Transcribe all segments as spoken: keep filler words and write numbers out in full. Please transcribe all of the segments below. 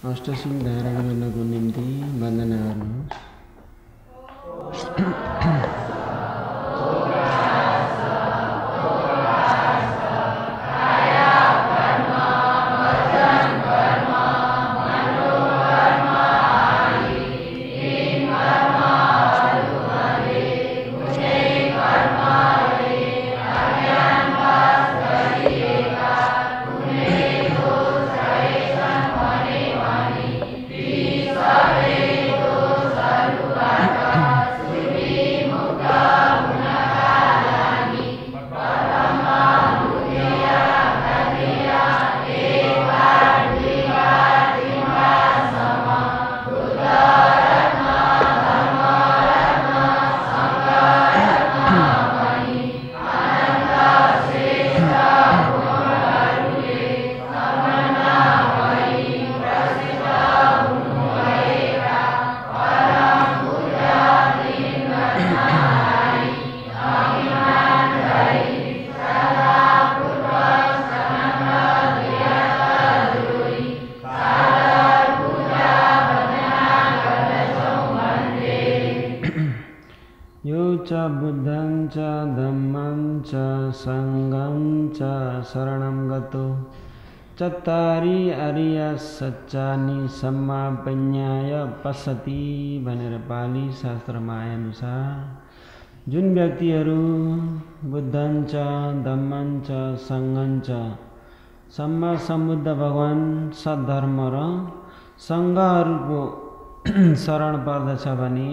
अष्टसिल धारण गर्नको निम्ति वन्दना गर्नुहोस्। बुद्धं च धम्मं च संघं च शरणं गतो चत्तारी आर्य सच्चानि सम्मापन्याय पश्यति भनेर पाली शास्त्रमा आए अनुसार जुन व्यक्तिहरू बुद्धं च धम्मं च संघं च सम्मा सम्बुद्ध भगवान सद्धर्म र संघहरूको शरण पर्दछ भने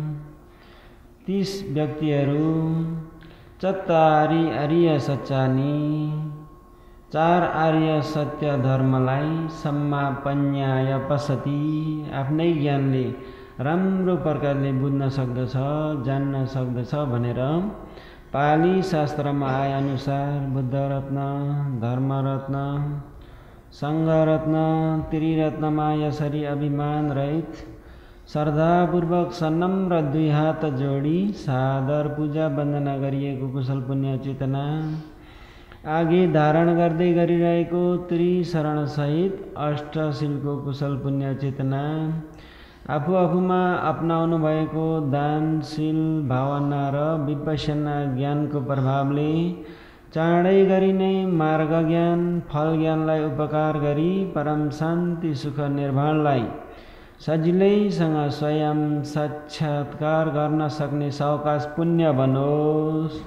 तीस व्यक्तिहरू चत्तारी आर्य सच्चानि चार आर्य सत्य धर्मलाई सम्मापन्याय पश्यति आफ्नै ज्ञानले राम्रो प्रकारले बुझ्न सक्दछ जान्न सक्दछ भनेर पाली शास्त्रमा आए अनुसार बुद्ध रत्न धर्म रत्न संघ रत्न त्रिरत्नमा यसरी अभिमान रहित श्रद्धापूर्वक सनम्र दुई हात जोडी सादर पूजा वन्दना गरिएको कुशल पुण्य चेतना आगे धारण गर्दै गरिरहेको त्रिशरण सहित अष्टशीलको कुशल पुण्य चेतना आफू आफूमा अपनाउनु भएको दानशील भावना र विपश्यना ज्ञानको प्रभावले चाँडै गरी नै मार्ग ज्ञान फल ज्ञानलाई उपकार गरी परम शान्ति सुख निर्वाणलाई सजिलैसँग स्वयं साक्षात्कार गर्न सक्ने सावकाश पुण्य बनोस्।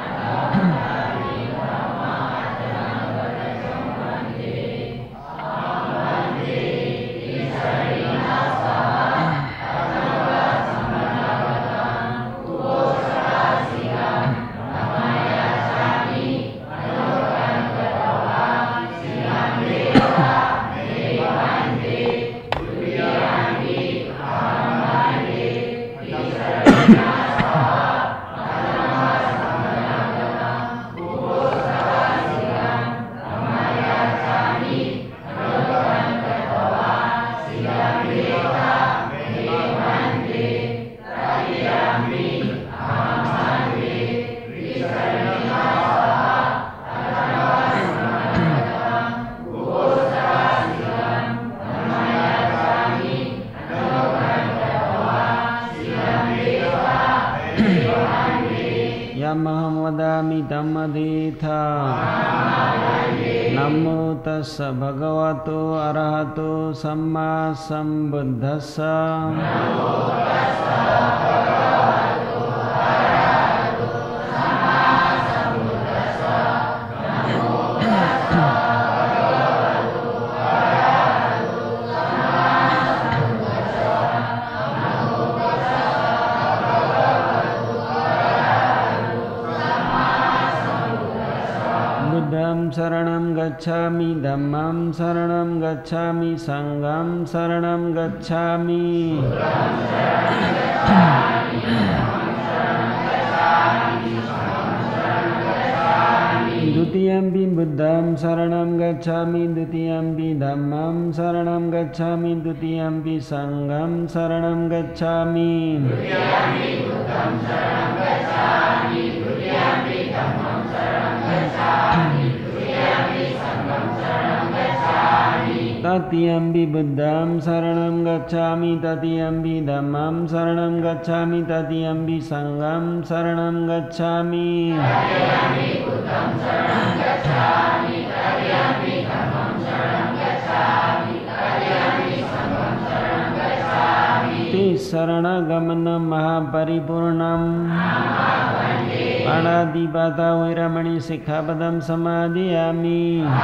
यमहं वदामि धम्मदेथा नमो तस्स भगवतो अरहतो सम्मा सम्बुद्धस्स शरणं गच्छामि धम्मं शरणं गच्छामि संघं शरणं गच्छामि द्वितीयंपि बुद्धं शरणं गच्छामि द्वितीयंपि धम्मं शरणं गच्छामि द्वितीयंपि संघं शरणं गच्छामि Amen. तत्यम्पि बुद्धं शरणं गच्छामि तत्यम्पि धम्मं शरणं गच्छामि तत्यम्पि संघं शरणं गच्छामि शरणगमनं महापरिपूर्णं पाणातिपाता वैरामणि शिक्षापदं समादयामि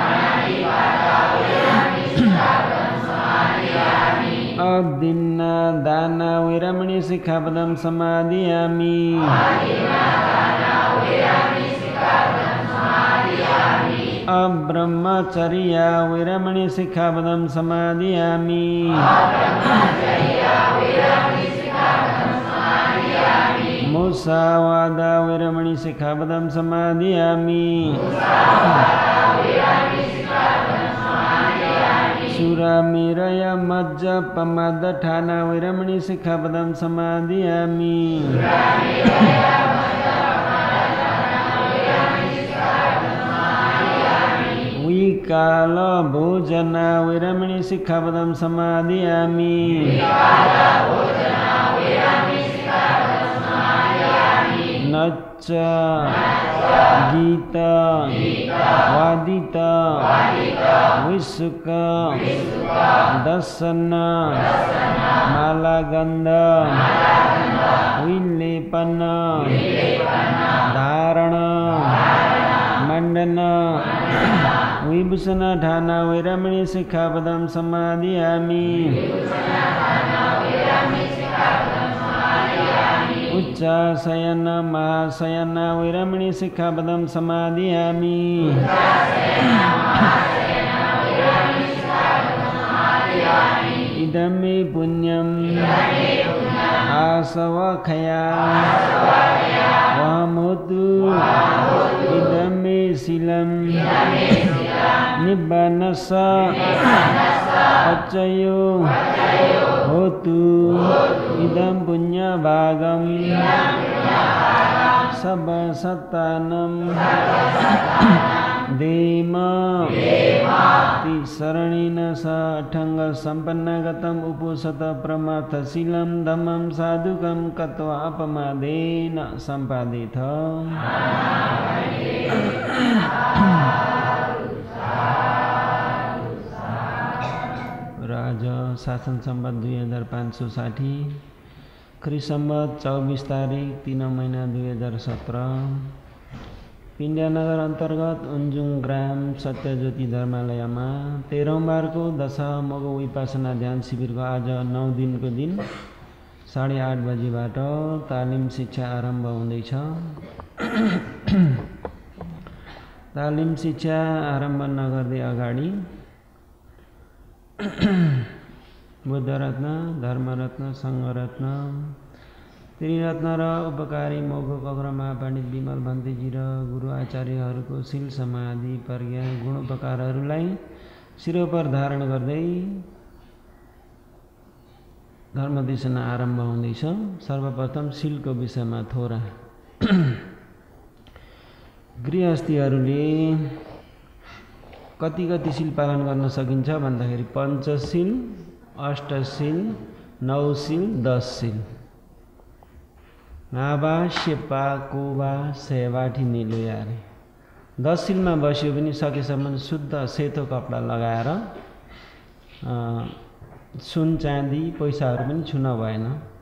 अदिन्ना दाना वैरामणि शिक्षापदं समादयामि अब्रह्मचर्य वैरामणि शिक्षापदं समादयामि मुसावादा वैरामणि शिक्षापदं समादयामि सुरामेरय मज्जपमादठाना वैरामणि शिक्षापदं समादयामि विकाल भोजन वैरामणि शिक्षापदं समादयामि नच गीत वादित विसुक दर्शन मालागंध विलेपन धारण मंडन विभूषण ठाना वैरामणि शिक्षापदं समादयामि उच्चाशयन महाशयन वैरामणि शिक्षापदं समादयामि इदं मे पुण्यं आसवखया वहमोतु इदं मे शीलं निब्बानस्स अच्चयो होतु इदं पुण्यभागं सबसत्तानं देम तिसरणेन षठंग संपन्नगतम् उपोषत प्रमाथशीलं धम्मं साधुकं कत्वा अपमादेन सम्पादेथ राज शासन संवत दुई हजार पाँच सौ साठी ख्री संवत चौबीस तारीख तीन महीना दुई हजार सत्र पिण्डनगर अंतर्गत उन्जुङ ग्राम सत्यज्योति धर्मालयमा तेह्रौं बारको दशमोग विपासना ध्यान शिविरको आज नौ दिनको दिन साढे आठ बजीबाट तालिम शिक्षा आरम्भ हुँदैछ। तालिम शिक्षा आरम्भ नगर्दै अगाडि बुद्धरत्न धर्मरत्न सङ्घरत्न त्रिरत्न र उपकारी मोघ कग्रमा पण्डित विमल भन्तेजी र गुरु आचार्यहरूको शील समाधि प्रज्ञा गुणोपकारहरूलाई शिरोपर धारण गर्दै धर्मदेशना आरम्भ हुँदैछ। सर्वप्रथम शीलको विषयमा थोरा गृहस्थीहरूले कति कति शील पालन गर्न सकिन्छ भन्दाखेरि पञ्चशील अष्टशील नौशील दसशील नाबा शेपा कोबा सेवाठी निलुयारे दसशीलमा बस्यो पनि सकेसम्म शुद्ध सेतो कपडा लगाएर सुन चाँदी पैसाहरू पनि छुन भएन।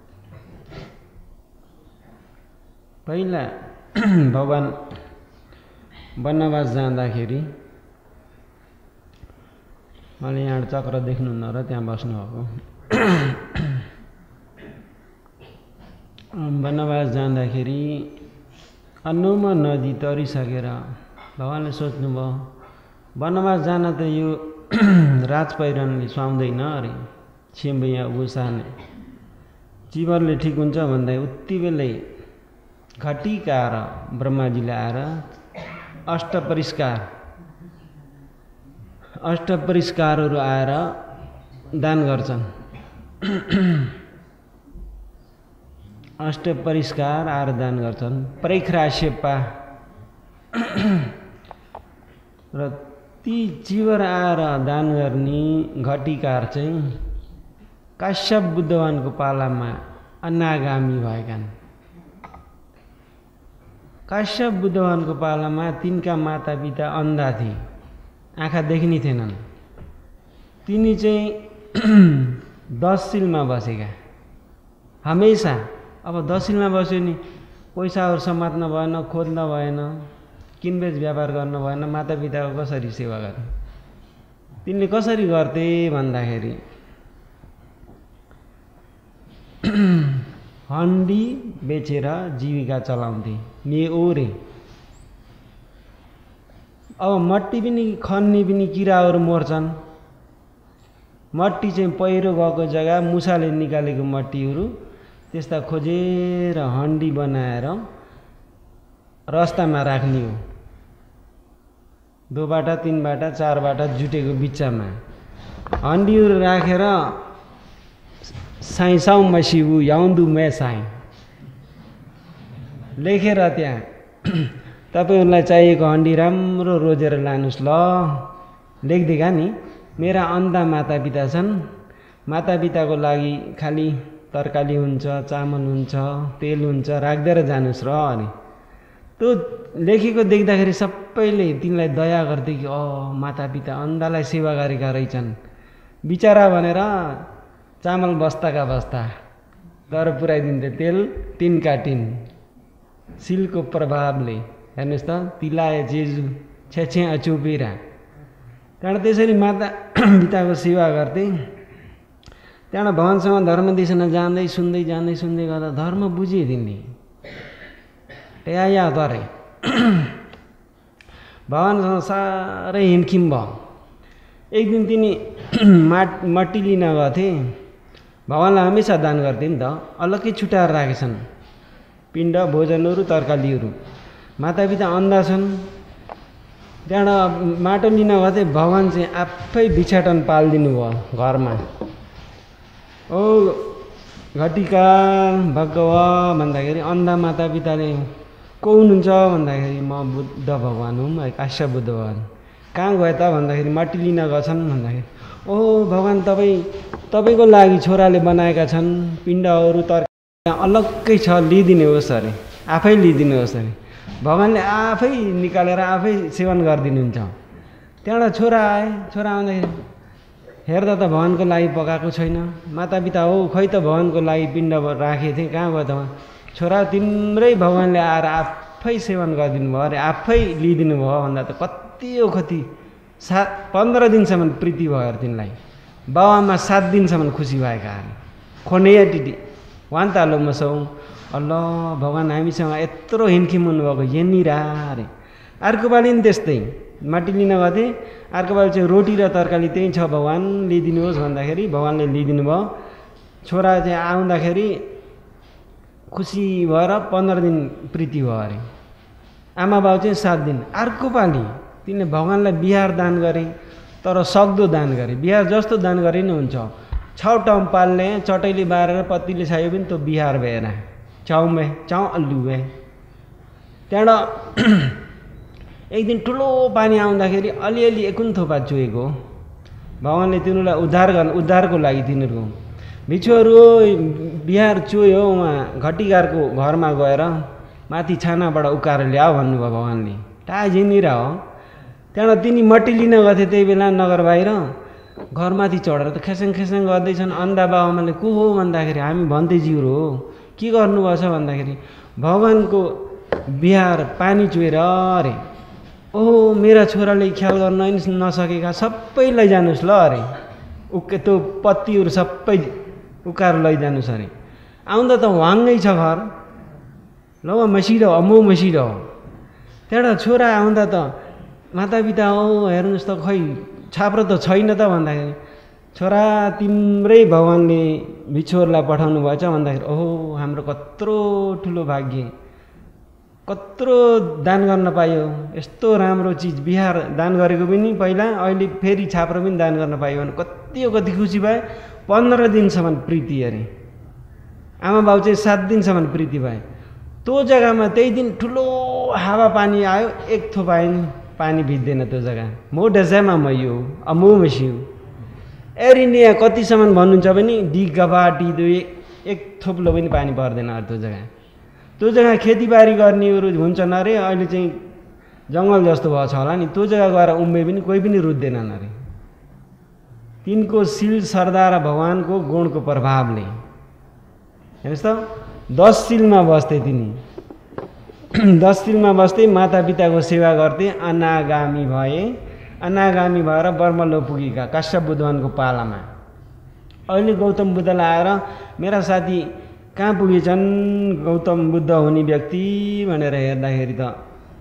पहिला भगवान वनवास जाँदाखेरि मैले यहाँ चक्र देख्नुहुन्न र त्यहाँ बस्नुभएको वनवास जाँदाखेरि अन्नमा नदी तरिसकेर भगवानले सोच्नुभयो वनवास जान त यो राज पहिरनले सुहाउँदैन अरे छिम्बैया उसाने जीवरले ठिक हुन्छ भन्दा उति बेलै घटिकाएर ब्रह्माजीले आएर अष्ट परिष्कार अष्ट परिष्कारहरू आएर दान गर्छन्। अष्ट परिष्कार आएर दान गर्छन्। परिख्रा शेपा र ती चिवर आएर दान गर्ने घटीकार चाहिँ काश्यप बुद्धवानको पालामा अनागामी भएका हुन्। काश्यप बुद्धवानको पालामा तिनका मातापिता अन्धा थिए, आँखा देखिने थिएनन्। तिनी चाहिँ दसशीलमा बसेका हमेसा। अब दसशीलमा बस्यो नि पैसाहरू समात्न भएन, खोज्न भएन, किनबेच व्यापार गर्न भएन, मातापिताको कसरी सेवा गर्ने? तिनले कसरी गर्थे भन्दाखेरि हन्डी बेचेर जीविका चलाउँथे, मेओरे। अब मट्टी पनि खन्ने पनि किराहरू मर्छन्। मट्टी चाहिँ पहिरो गएको जग्गा मुसाले निकालेको मट्टीहरू त्यस्ता खोजेर हन्डी बनाएर रस्तामा राख्ने हो। दो बाटा तीन बाटा चार बाटा जुटेको बिच्चामा हन्डीहरू राखेर साई साउ मसिबु याउँदु मे साई लेखेर त्यहाँ तपाईहरुलाई चाहिएको हन्डी राम्रो रोजेर लानुस् ल। लेख्दिका नि मेरा अन्धा मातापिता छन्, मातापिताको लागि खाली तरकारी हुन्छ, चामल हुन्छ, तेल हुन्छ, राख्दै जानुस् र अनि। त्यो लेखेको देख्दाखेरि सबैले तिनलाई दया गर्थे कि अ मातापिता अन्धालाई सेवा गरेका रहेछन् बिचारा भनेर चामल बस्ताका बस्ता तर पुर्याइदिन्थे तेल टिनका टिन सिलको प्रभावले। हेर्नुस् त तिलाए जेजु छेछे अचुपेरा। त्यहाँबाट त्यसरी माता पिताको सेवा गर्थे। त्यहाँबाट भगवानसँग धर्म देशना जाँदै सुन्दै जाँदै सुन्दै गर्दा धर्म बुझे तिनले। ट्याया तरे भगवानसँग साह्रै हिमखिम भयो। एक दिन तिनी माट मट्टी लिन गथे। भगवानलाई हमेसा दान गर्थे नि त, अलग्गै छुटाएर राखेछन् पिण्ड भोजनहरू तरकारीहरू। मातापिता अन्धा छन्। त्यहाँबाट माटो लिन गथे, भगवान चाहिँ आफै भिक्षाटन पालिदिनु भयो घरमा। ओ घटिका भगव भन्दाखेरि अन्धा मातापिताले को हुनुहुन्छ भन्दाखेरि म बुद्ध भगवान हुँ, काश्यप बुद्ध भगवान। कहाँ गए त भन्दाखेरि मट्टी लिन गएछन् भन्दाखेरि ओ भगवान तपाईँ तपाईँको लागि छोराले बनाएका छन् पिण्डहरू तरकारी अलग्गै छ, लिइदिनुहोस् अरे, आफै लिइदिनुहोस् अरे। भगवानले आफै निकालेर आफै सेवन गरिदिनुहुन्छ। त्यहाँबाट छोरा आए। छोरा आउँदाखेरि हेर्दा त भगवानको लागि पकाएको छैन। मातापिता हो खै त भगवानको लागि पिण्ड राखेको थिएँ, कहाँ गयो त? छोरा तिम्रै भगवानले आएर आफै सेवन गरिदिनु भयो अरे, आफै लिइदिनु भयो भन्दा त कति हो कति सात पन्ध्र दिनसम्म प्रीति भयो अरे तिनलाई। बाबामा सात दिनसम्म खुसी भएका अरे। खोनेया टिटी वान तालो मसौ अल्लाह भगवान हामीसँग यत्रो हिमखिम हुनुभएको यहाँनिर अरे। अर्को पालि पनि त्यस्तै माटी लिन गथे। अर्को पालि चाहिँ रोटी र तरकारी त्यही छ, भगवान लिइदिनुहोस् भन्दाखेरि भगवानले लिइदिनु भयो। छोरा चाहिँ आउँदाखेरि खुसी भएर पन्ध्र दिन प्रीति भयो अरे। आमा बाउ चाहिँ सात दिन। अर्को पालि तिनले भगवानलाई बिहार दान गरे, तर सक्दो दान गरे। बिहार जस्तो दान गरे नि हुन्छ। छाउ टाउँ पाल्ने चटैले बारेर पत्तीले छायो पनि त्यो बिहार भएन। चाउमे चाउ अल्लु भए। त्यहाँबाट एक दिन ठुलो पानी आउँदाखेरि अलिअलि एकुन थोपा चुहेको। भगवानले तिनीहरूलाई उद्धार गर्न उद्धारको लागि तिनीहरूको भिक्षुहरू बिहार चुह्यो। उहाँ घटीकारको घरमा गएर माथि छानाबाट उकाएर ल्याऊ भन्नुभयो भगवानले। टाढा झिनिर हो। त्यहाँबाट तिनी मट्टी लिन गथे त्यही बेला नगर बाहिर। घरमाथि चढेर त खेसेङ खेसेङ गर्दैछन्। अन्धा बाबामाले को हो भन्दाखेरि हामी भन्तेजीहरू हो। के गर्नुभएछ भन्दाखेरि भगवानको बिहार पानी चुहेर अरे। ओहो मेरा छोराले ख्याल गर्न नसकेका सबै लैजानुहोस् ल अरे। उके त्यो पत्तीहरू सबै उकाएर लैजानुहोस् अरे। आउँदा त वाङ्गै छ घर। ल मसिरो अमो मसिरो। त्यहाँबाट छोरा आउँदा त मातापिता हो हेर्नुहोस् त खै छाप्रो त छैन त भन्दाखेरि छोरा तिम्रै भगवानले भिक्षुहरूलाई पठाउनु भएछ भन्दाखेरि ओहो हाम्रो कत्रो ठुलो भाग्य, कत्रो दान गर्न पायो। यस्तो राम्रो चिज बिहार दान गरेको पनि पहिला, अहिले फेरि छाप्रो पनि दान गर्न पायो भने कति हो कति खुसी भए। पन्ध्र दिनसम्म प्रीति अरे। आमा बाउ चाहिँ सात दिनसम्म प्रीति भए। त्यो जग्गामा त्यही दिन ठुलो हावा पानी आयो। एक थोपा आयो नि पानी भिज्दैन त्यो जग्गा मोढेसामा मयो अमो मसियो एरिनिया कतिसम्म भन्नुहुन्छ भने डिगबाटी दुई एक थोप्लो पनि पानी पर्दैन अरे त्यो जग्गा त्यो जग्गा खेतीबारी गर्नेहरू हुन्छन् अरे अहिले चाहिँ जङ्गल जस्तो भएको छ होला नि त्यो जग्गा गएर उम्मे पनि कोही पनि रुच्दैनन् अरे तिनको सिल सरदार भगवानको गुणको प्रभावले हेर्नुहोस् त दस सिलमा बस्थे तिनी दस सिलमा बस्दै मातापिताको सेवा गर्थे अनागामी भए अनागामी भएर बर्मलोक पुगेका काश्यप बुद्धवानको पालामा अहिले गौतम बुद्धलाई आएर मेरा साथी कहाँ पुगेछन् गौतम बुद्ध हुने व्यक्ति भनेर हेर्दाखेरि त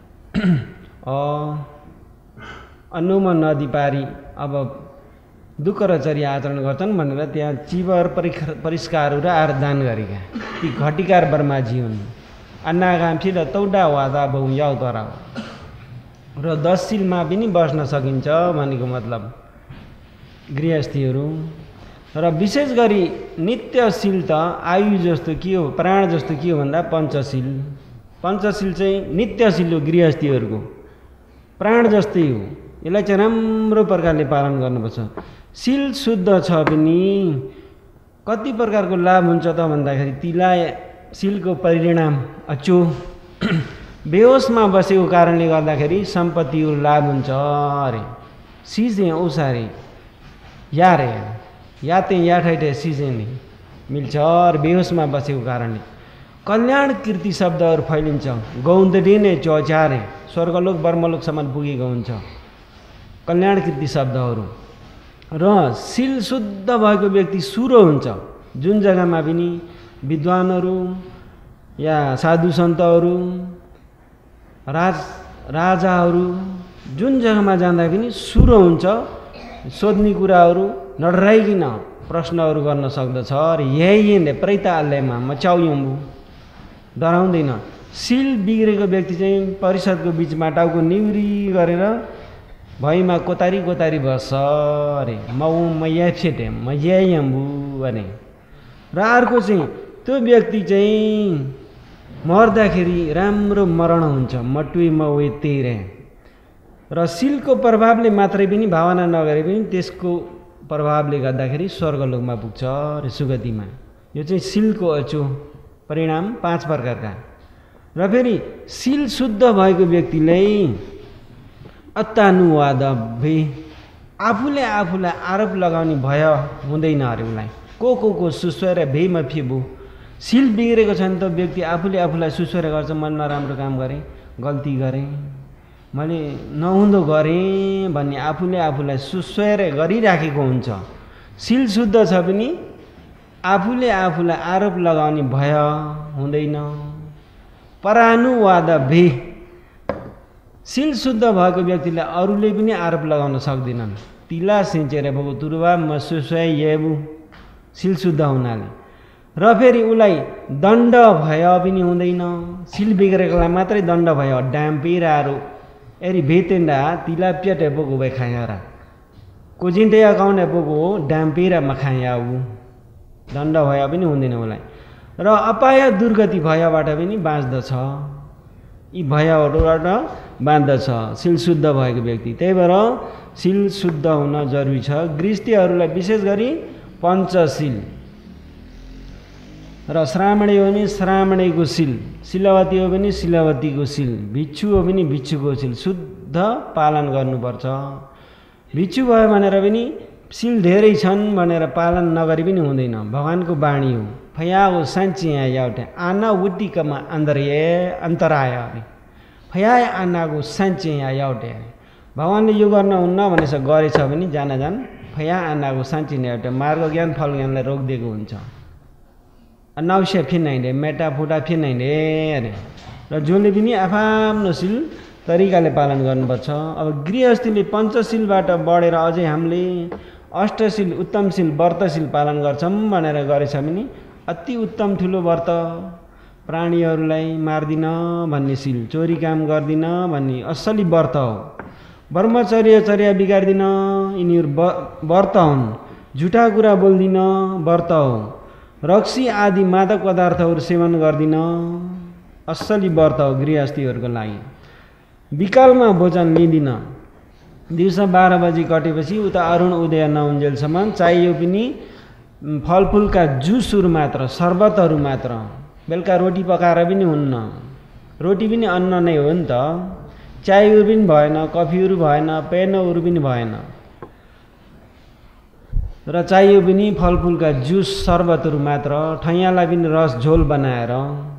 अनुम नदी पारी अब दुःख र चर्या आचरण गर्छन् भनेर त्यहाँ चिवर परिष्कारहरू आएर दान गरेका ती घटिकार ब्रह्माजी हुन् अन्नागामी र तौडा वादा बहु याउ तरा र दसशीलमा पनि बस्न सकिन्छ भनेको मतलब गृहस्थीहरू र विशेष गरी नित्यशील त आयु जस्तो के हो प्राण जस्तो के हो भन्दा पञ्चशील पञ्चशील चाहिँ नित्यशील हो गृहस्थीहरूको प्राण जस्तै हो यसलाई चाहिँ राम्रो प्रकारले पालन गर्नुपर्छ शील शुद्ध छ पनि कति प्रकारको लाभ हुन्छ त भन्दाखेरि तिलाई शीलको परिणाम अचो बेहोसमा बसेको कारणले गर्दाखेरि सम्पत्तिको लाभ हुन्छ अरे सिजे औसारे यारे याते या ठाइटे सिजे नि मिल्छ अरे बेहोसमा बसेको कारणले कल्याण कीर्ति शब्दहरू फैलिन्छ गौन्दडी नै चौचारे स्वर्गलोक ब्रह्मलोकसम्म पुगेको हुन्छ कल्याण कीर्ति शब्दहरू र शील शुद्ध भएको व्यक्ति सुरो हुन्छ जुन जग्गामा पनि विद्वानहरू या साधु सन्तहरू राज राजाहरू जुन जग्गामा जाँदा पनि सुरो हुन्छ सोध्ने कुराहरू नडराइकन प्रश्नहरू गर्न सक्दछ र यही ने प्रैता अल्लेमा मचाउयम्बु डराउँदैन शील बिग्रेको व्यक्ति चाहिँ परिषदको बिचमा टाउको निउरी गरेर भैमा कोतारी कोतारी बस्छ अरे म म या छेटे म यम्बु भने र अर्को चाहिँ त्यो व्यक्ति चाहिँ मर्दाखेरि राम्रो मरण हुन्छ मटुई मवे तेरे र शीलको प्रभावले मात्रै पनि भावना नगरे पनि त्यसको प्रभावले गर्दाखेरि स्वर्गलोकमा पुग्छ र सुगतिमा यो चाहिँ शीलको अचो परिणाम पाँच प्रकारका र फेरि शील शुद्ध भएको व्यक्तिले अत्तानुवाद भे आफूले आफूलाई आरोप लगाउने भय हुँदैन अरे उसलाई को को को सुस्वर भेमा फेबु शील बिग्रेको छ नि त व्यक्ति आफूले आफूलाई सुस्वर गर्छ म नराम्रो काम गरेँ गल्ती गरेँ मैले नहुँदो गरेँ भन्ने आफूले आफूलाई सुस्वर गरिराखेको हुन्छ शील शुद्ध छ पनि आफूले आफूलाई आरोप लगाउने भय हुँदैन परानुवाद भे शील शुद्ध भएको व्यक्तिलाई अरूले पनि आरोप लगाउन सक्दैनन् तिला सिंचेर भएको तुरुवा म सुस्वय येबु शील शुद्ध हुनाले र फेरि उसलाई दण्ड भय पनि हुँदैन शील बिग्रेकोलाई मात्रै दण्ड भयो ड्याम्पिराहरू एरी भेतेन्डा तिला प्याटे बोको भए खायारा कोजिन्टे अकाउन्ट बोको ड्याम्पिरा मखाया ऊ दण्ड भय पनि हुँदैन उसलाई र अपाय दुर्गति भयबाट पनि बाँच्दछ यी भयहरूबाट बाँच्दछ शील शुद्ध भएको व्यक्ति त्यही भएर शील शुद्ध हुन जरुरी छ गृहस्थीहरूलाई विशेष गरी पञ्चशील र श्रामणी हो भने श्रामणीको शील शिलवती हो भने शिलवतीको शील भिक्षु हो भने भिक्षुको शील शुद्ध पालन गर्नुपर्छ भिक्षु भयो भनेर पनि शील धेरै छन् भनेर पालन नगरी पनि हुँदैन भगवानको बाणी हो फयाओ साँच्ची यहाँ एउटा आना उट्टिकमा अन्तरय अन्तराय अरे फया आनाको साँच्ची यहाँ एउटा भगवानले यो गर्न हुन्न भनेर गरेछ भने जान जान फया आनाको साँच्ची एउटा मार्ग ज्ञान फल ज्ञानलाई रोकिदिएको हुन्छ नौसे फिनाइले मेटा फुटा फिनाइले अरे र जसले पनि आफ्नो शील तरिकाले पालन गर्नुपर्छ अब गृहस्थीले पञ्चशीलबाट बढेर अझै हामीले अष्टशील उत्तमशील व्रतशील पालन गर्छौँ भनेर गरेछ भने अति उत्तम ठुलो व्रत प्राणीहरूलाई मार्दिन भन्ने शील चोरी काम गर्दिन भन्ने असली व्रत हो ब्रह्मचर्य चर्या बिगार्दिन यिनीहरू व्रत हुन् झुटा कुरा बोल्दिन व्रत हो रक्सी आदि मादक पदार्थहरू सेवन गर्दिन असली व्रत हो गृहस्थीहरूको लागि विकालमा भोजन लिँदिन। दिउँसो बाह्र बजी कटेपछि उता अरुण उदय नहुन्जेलसम्म चाहियो पनि फलफुलका जुसहरू मात्र, शर्बतहरू मात्र। बेलुका रोटी पकाएर पनि हुन्न, रोटी पनि अन्न नै हो नि त। चायहरू पनि भएन, कफीहरू भएन, पेनहरू पनि भएन। र चाहियो पनि फलफुलका जुस शर्बतहरू मात्र। ठैयालाई पनि रस झोल बनाएर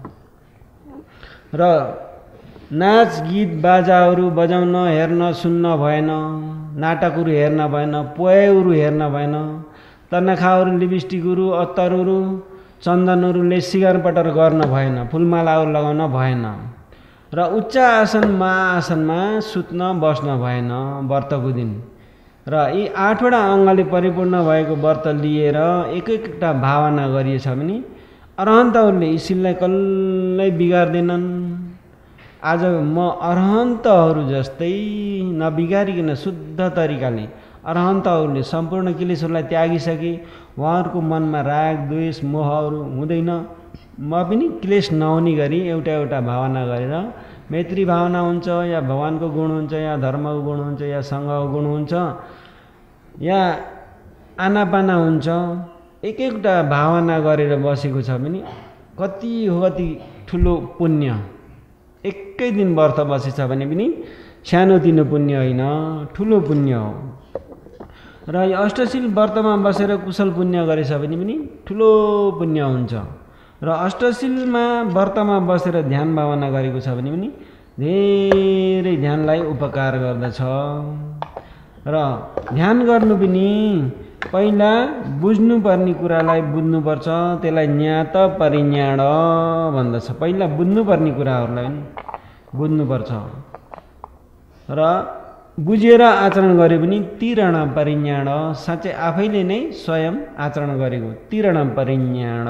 र नाच गीत बाजाहरू बजाउन हेर्न सुन्न भएन, नाटकहरू हेर्न भएन, पोएहरू हेर्न भएन, तनखाहरू लिपस्टिकहरू अत्तरहरू चन्दनहरूले सिगार पटर गर्न भएन, फुलमालाहरू लगाउन भएन र उच्च आसन महाआसनमा सुत्न बस्न भएन व्रतको दिन। र यी आठवटा अङ्गले परिपूर्ण भएको व्रत लिएर एक एकवटा भावना गरिएछ भने अरहन्तहरूले ईश्वरलाई कल्लै बिगार्दैनन्। आज म अरहन्तहरू जस्तै नबिगारिकन शुद्ध तरिकाले अरहन्तहरूले सम्पूर्ण क्लेशहरूलाई त्यागिसके, उहाँहरूको मनमा राग द्वेष मोहहरू हुँदैन। म पनि क्लेश नहुने गरी एउटा एउटा भावना गरेर मैत्री भावना हुन्छ, या भगवानको गुण हुन्छ, या धर्मको गुण हुन्छ, या सङ्घको गुण हुन्छ, या आनापाना हुन्छ, एक एकवटा भावना गरेर बसेको छ भने कति हो कति ठुलो पुण्य। एकै दिन व्रत बसेछ भने पनि सानोतिनो पुण्य होइन, ठुलो पुण्य हो। र यो अष्टशील व्रतमा बसेर कुशल पुण्य गरेछ भने पनि ठुलो पुण्य हुन्छ। र अष्टशीलमा व्रतमा बसेर ध्यान भावना गरेको छ भने पनि धेरै ध्यानलाई उपकार गर्दछ। र ध्यान गर्नु पनि पहिला बुझ्नुपर्ने कुरालाई बुझ्नुपर्छ, त्यसलाई ज्ञात परिज्ञान भन्दछ। पहिला बुझ्नुपर्ने कुराहरूलाई बुझ्नुपर्छ र बुझेर आचरण गरे पनि तीर्ण परिज्ञान, साँच्चै आफैले नै स्वयं आचरण गरेको तीर्ण परिज्ञान।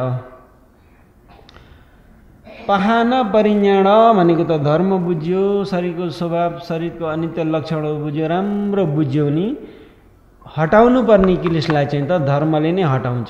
पहान परिज्ञान भनेको त धर्म बुझ्यो, शरीरको स्वभाव शरीरको अनित्य लक्षणहरू बुझ्यो, राम्रो बुझ्यो नि हटाउनु पर्ने क्लेशलाई चाहिँ त धर्मले नै हटाउँछ।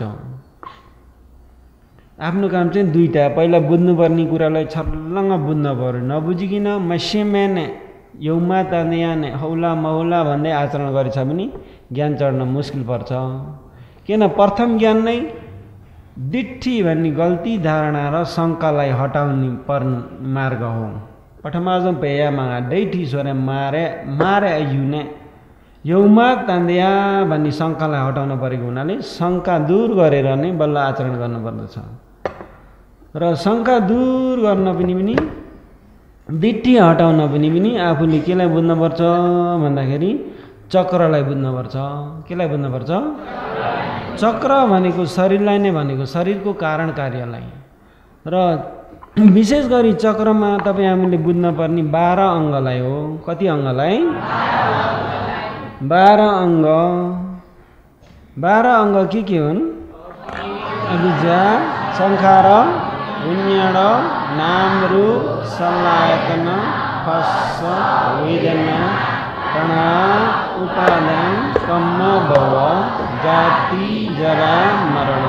आफ्नो काम चाहिँ दुईटा, पहिला बुझ्नुपर्ने कुरालाई छर्लङ्ग बुझ्न पर्यो, नबुझिकन मस्यम्याने यौमा तान्याने हौला मौला भन्दै आचरण गरेछ भने ज्ञान चढ्न मुस्किल पर्छ। किन प्रथम ज्ञान नै दिट्ठी भन्ने गल्ती धारणा र शङ्कालाई हटाउने पर्ने मार्ग हो। पठमाजम पेया मागा डैठी सोरे मारे मारे अयुने यौमा तान्द्या भन्ने शङ्कालाई हटाउन परेको हुनाले शङ्का दूर गरेर नै बल्ल आचरण गर्नुपर्दछ। र शङ्का दूर गर्न पनि पनि दिट्ठी हटाउन पनि पनि आफूले केलाई बुझ्नुपर्छ भन्दाखेरि चक्रलाई बुझ्नुपर्छ। केलाई बुझ्नुपर्छ? चक्र भनेको शरीरलाई नै भनेको, शरीरको कारण कार्यलाई। र विशेष गरी चक्रमा तपाईँ हामीले बुझ्नुपर्ने बाह्र अङ्गलाई हो। कति अङ्गलाई? बाह्र अङ्ग। बाह्र अङ्ग के के हुन्? अविद्या, संखार, पुण्यण, नाम रूप, सल्लायतन, फस्स, वेदना, प्रणा, उपादान, कर्म, भव, जाति, जरा, मरण।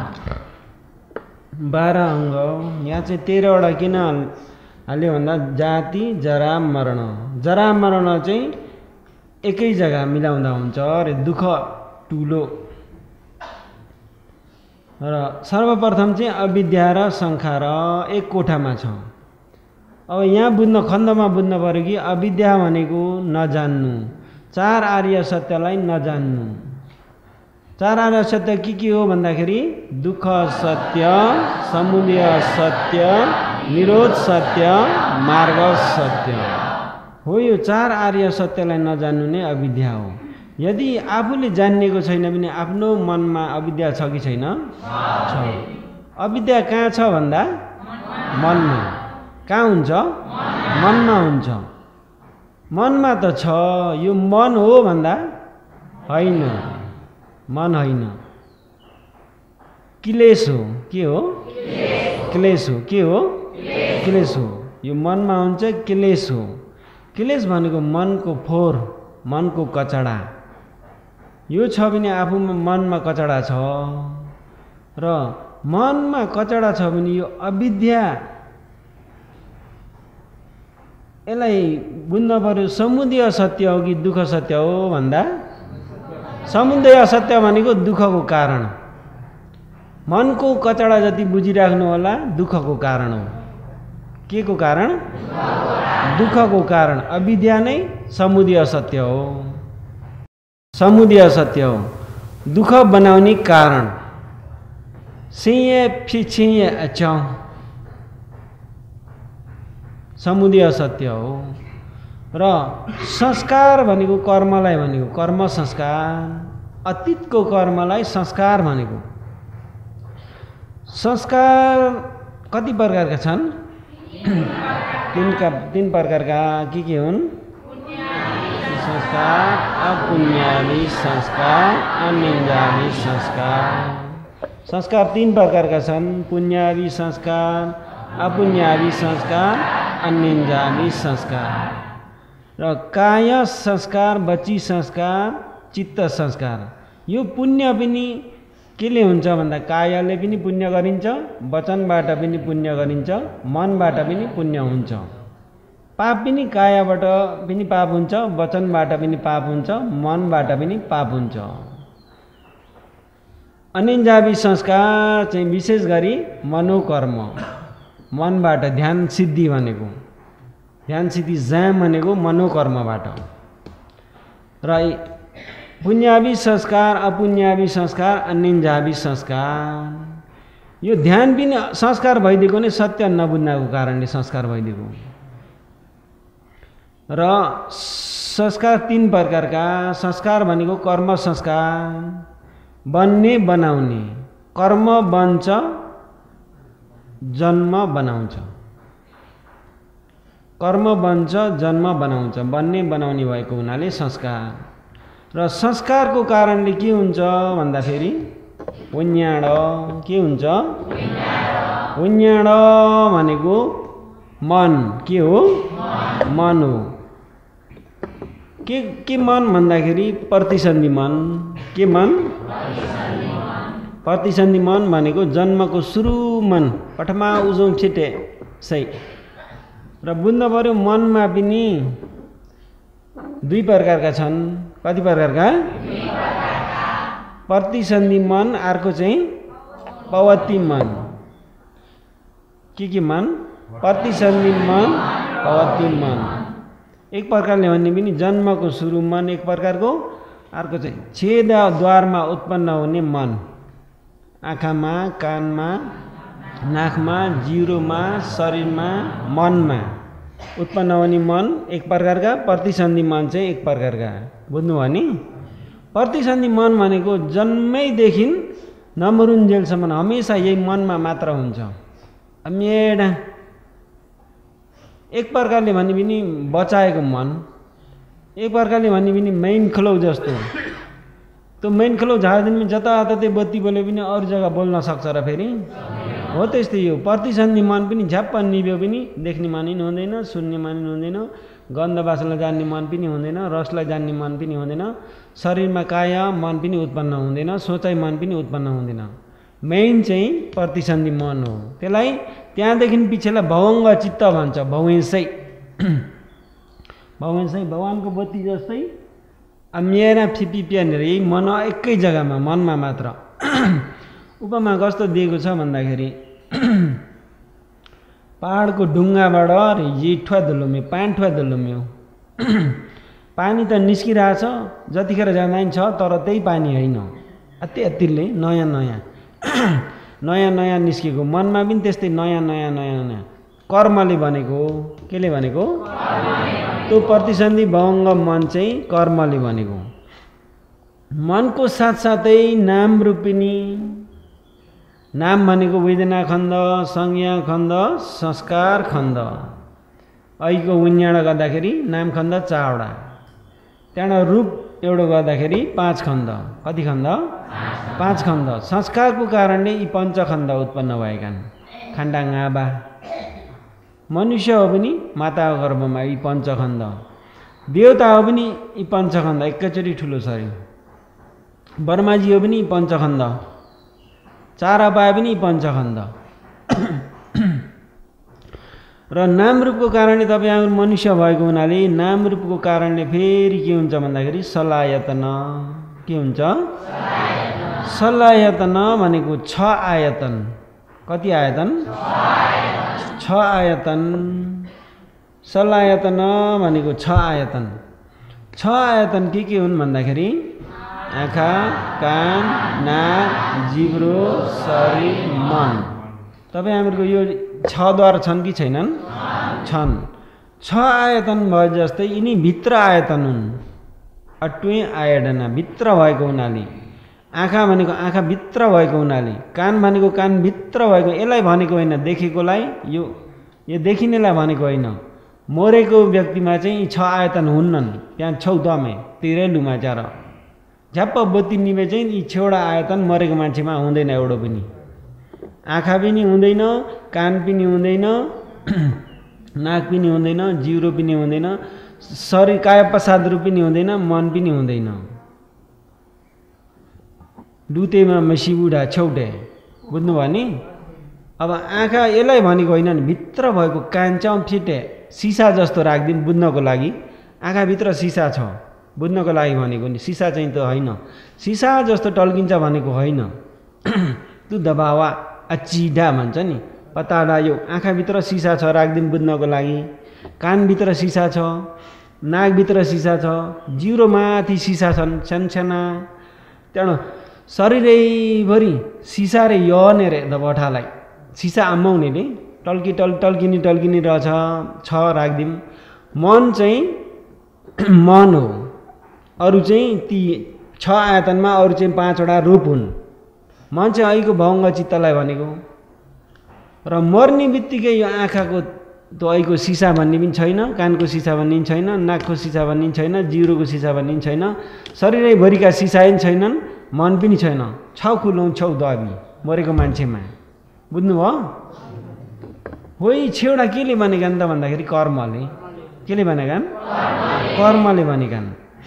बाह्र अङ्ग। यहाँ चाहिँ तेह्रवटा किन हाल्यो भन्दा जाति, जरा, मरण। जरा मरण चाहिँ एकै जग्गा मिलाउँदा हुन्छ र दुःख ठुलो। र सर्वप्रथम चाहिँ अविद्या र संखार एक कोठामा छ। अब यहाँ बुझ्न खण्डमा बुझ्न पर्यो कि अविद्या भनेको नजान्नु, चार आर्य सत्यलाई नजान्नु। चार आर्य सत्य के के हो भन्दाखेरि दुःख सत्य, समुदय सत्य, निरोध सत्य, मार्ग सत्य हो। यो चार आर्य सत्यलाई नजान्नु नै अविद्या हो। यदि आफूले जान्नेको छैन भने आफ्नो मनमा अविद्या छ कि छैन? छ। अविद्या कहाँ छ भन्दा मनमा। कहाँ हुन्छ? मनमा हुन्छ। मनमा त छ। यो मन हो भन्दा होइन, मन होइन, क्लेश हो। के हो? क्लेश हो। के हो? क्लेश हो। यो मनमा हुन्छ, क्लेश हो। क्लेश भनेको मनको फोहोर, मनको कचडा। यो छ भने आफूमा मनमा कचडा छ। र मनमा कचडा छ भने यो अविद्या यसलाई बुझ्न पर्यो समुदय सत्य हो कि दुःख सत्य हो भन्दा समुदय सत्य भनेको दुःखको कारण। मनको कचडा जति बुझिराख्नु होला दुःखको कारण हो। के को कारण? दुःखको कारण। अविद्या नै समुदय सत्य हो। समुदय सत्य हो, दुःख बनाउने कारण। सिंह फिछिय अचाउ समुदय सत्य हो। र संस्कार भनेको कर्मलाई भनेको कर्म संस्कार, अतीतको कर्मलाई संस्कार भनेको। संस्कार कति प्रकारका छन्? तीन का तीन प्रकारका के के हुन्? संस्कार, अपुण्यादि संस्कार, अनिन्द्यादि संस्कार। संस्कार तीन प्रकारका छन्, पुण्यादि संस्कार, अपुण्यादि संस्कार, अनिन्द्यादि संस्कार। र काय संस्कार, वची संस्कार, चित्त संस्कार। यो पुण्य पनि केले हुन्छ भन्दा कायले पनि पुण्य गरिन्छ, वचनबाट पनि पुण्य गरिन्छ, मनबाट पनि पुण्य हुन्छ। पाप पनि कायबाट पनि पाप हुन्छ, वचनबाट पनि पाप हुन्छ, मनबाट पनि पाप हुन्छ। अनिन्द्यादि संस्कार चाहिँ विशेष गरी मनोकर्म, मनबाट ध्यान सिद्धि भनेको। ध्यान सिद्धि जाम भनेको मनोकर्मबाट। र पुण्यादि संस्कार, अपुण्यादि संस्कार, अनिन्द्यादि संस्कार। यो ध्यान पनि संस्कार भइदिएको नै सत्य नबुझ्नको कारणले संस्कार भइदिएको। र संस्कार तीन प्रकारका। संस्कार भनेको कर्म संस्कार, बन्ने बनाउने। कर्म बन्छ, जन्म बनाउँछ। कर्म बन्छ, जन्म बनाउँछ, बन्ने बनाउने भएको हुनाले संस्कार। र संस्कारको कारणले के हुन्छ भन्दाखेरि पुण्याण। के हुन्छ? पुण्याण भनेको मन। के हो? मन हो। के के मन भन्दाखेरि प्रतिसन्धि मन। के मन? प्रतिसन्धि मन भनेको जन्मको सुरु मन, पठमा उजौँ छिटे सही। र बुझ्न पर्यो मनमा पनि दुई प्रकारका छन्। कति प्रकारका? प्रतिसन्धि मन, अर्को चाहिँ पवती मन। के के मन? प्रतिसन्धि मन, पवती मन। एक प्रकारले भन्ने पनि जन्मको सुरु मन एक प्रकारको, अर्को चाहिँ छेदद्वारमा उत्पन्न हुने मन। आँखामा, कानमा, नाकमा, जिउरोमा, शरीरमा, मनमा उत्पन्न हुने मन एक प्रकारका, प्रतिसन्धि मन चाहिँ एक प्रकारका। बुझ्नुभयो नि? प्रतिसन्धि मन भनेको जन्मैदेखि नमरुन्जेलसम्म हमेसा यही मनमा मात्र हुन्छ। मेडा एक प्रकारले भन्ने पनि बचाएको मन, एक प्रकारले भन्ने पनि मेन खलौ जस्तो। त्यो मेन खलौ झाडिदिनमा जताततै बत्ती बोले पनि अरू जग्गा बोल्न सक्छ र फेरि हो त्यस्तै हो। प्रतिसन्धि मन पनि झ्याप्प निभ्यो पनि देख्ने मन पनि हुँदैन, सुन्ने मन पनि हुँदैन, गन्ध वासनालाई जान्ने मन पनि हुँदैन, रसलाई जान्ने मन पनि हुँदैन, शरीरमा काय मन पनि उत्पन्न हुँदैन, सोचाइ मन पनि उत्पन्न हुँदैन। मेन चाहिँ प्रतिसन्धि मन हो। त्यसलाई त्यहाँदेखि पछिलाई भवङ्ग चित्त भन्छ। भवेशै भवेशै भगवानको बत्ती जस्तै मेरा फिपी प्यानेर यही मन एकै जग्गामा, मनमा मात्र। उपमा कस्तो दिएको छ भन्दाखेरि पहाडको ढुङ्गाबाट हिठुवा धुलुम्यो, पानठुवा धुलुम्यो। पानी त निस्किरहेछ, जतिखेर जाँदा छ, तर त्यही पानी होइन। अति अतिले नयाँ नयाँ नयाँ नयाँ निस्केको। मनमा पनि त्यस्तै नयाँ नयाँ नयाँ नयाँ कर्मले भनेको। केले भनेको? त्यो प्रतिसन्धि भवङ्ग मन चाहिँ कर्मले भनेको। मनको साथसाथै नाम रूपिणी, नाम भनेको वेदना खण्ड, संज्ञा खण्ड, संस्कार खण्ड। ऐको उन्याड गर्दाखेरि नाम खण्ड चारवटा, त्यहाँबाट रूप एउटा गर्दाखेरि पाँच खण्ड। कति खण्ड? पाँच खण्ड। संस्कारको कारणले यी पञ्चखण्ड उत्पन्न भएका खण्डाङ्गाबा। मनुष्य हो पनि माताको गर्भमा यी पञ्चखण्ड, देवता हो पनि यी पञ्चखण्ड एकैचोटि ठुलो शरीर, ब्रह्माजी हो पनि पञ्चखण्ड, चार अपाय पनि पञ्चखण्ड। र नाम रूपको कारणले तपाईँ हाम्रो मनुष्य भएको हुनाले नाम रूपको कारणले फेरि के हुन्छ भन्दाखेरि सलायतन। के हुन्छ? सलायतन भनेको छ आयतन। कति आयतन? छ आयतन। सलायतन भनेको छ आयतन। छ आयतन के के हुन् भन्दाखेरि आँखा, कान, नाक, जिब्रो, शरीर, मन। तपाईँ हाम्रो यो छद्वार छन् कि छैनन्? छन्। छ आयतन भए जस्तै यिनी भित्र आयतन हुन्। अट्वे आयडना भित्र भएको हुनाले, आँखा भनेको आँखा भित्र भएको हुनाले, कान भनेको कान भित्र भएको, यसलाई भनेको होइन देखेकोलाई, यो यो देखिनेलाई भनेको होइन। मरेको व्यक्तिमा चाहिँ छ आयतन हुन्नन्। त्यहाँ छौ दमे तेह्रै लुमा चार झ्याप्प बत्ती निभे चाहिँ यी छवटा आयतन मरेको मान्छेमा हुँदैन एउटा पनि। आँखा पनि हुँदैन, कान पनि हुँदैन, नाक पनि हुँदैन, जिउरो पनि हुँदैन, शरीर काया प्रसादहरू पनि हुँदैन, मन पनि हुँदैन। लुतेमा मसी बुढा छौटे। बुझ्नुभयो नि? अब आँखा यसलाई भनेको होइन नि, भित्र भएको कान चाहिँ फिटे सिसा जस्तो राखिदिउँ बुझ्नको लागि। आँखाभित्र सिसा छ बुझ्नको लागि भनेको नि, सिसा चाहिँ त होइन। सिसा जस्तो टल्किन्छ भनेको होइन। तु दबावा अचिडा भन्छ नि, पताडा। यो आँखाभित्र सिसा छ राखिदिउँ बुझ्नको लागि। कानभित्र सिसा छ, नाकभित्र सिसा छ, जिउरो माथि सिसा छन् सानसाना। त्यहाँबाट शरीरैभरि सिसा रे यने रे दबठालाई सिसा आमाउनेले टल्की टल टल्किनी टल्किनी रहेछ छ राखिदिउँ। मन चाहिँ मन हो। अरू चाहिँ ती छ आयतनमा अरू चाहिँ पाँचवटा रूप हुन्। मन चाहिँ अहिको भङ्ग चित्तलाई भनेको। र मर्ने बित्तिकै यो आँखाको त अहिको सिसा भन्ने पनि छैन, कानको सिसा भन्ने पनि छैन, नाकको सिसा भन्ने पनि छैन, जिउरोको सिसा भन्ने पनि छैन, शरीरैभरिका सिसा पनि छैनन्, मन पनि छैन। छौ खुलौँ छौ दबी मरेको मान्छेमा। बुझ्नुभयो? हो यी छेउडा केले भनेका त भन्दाखेरि कर्मले। केले भनेका? कर्मले भनेका।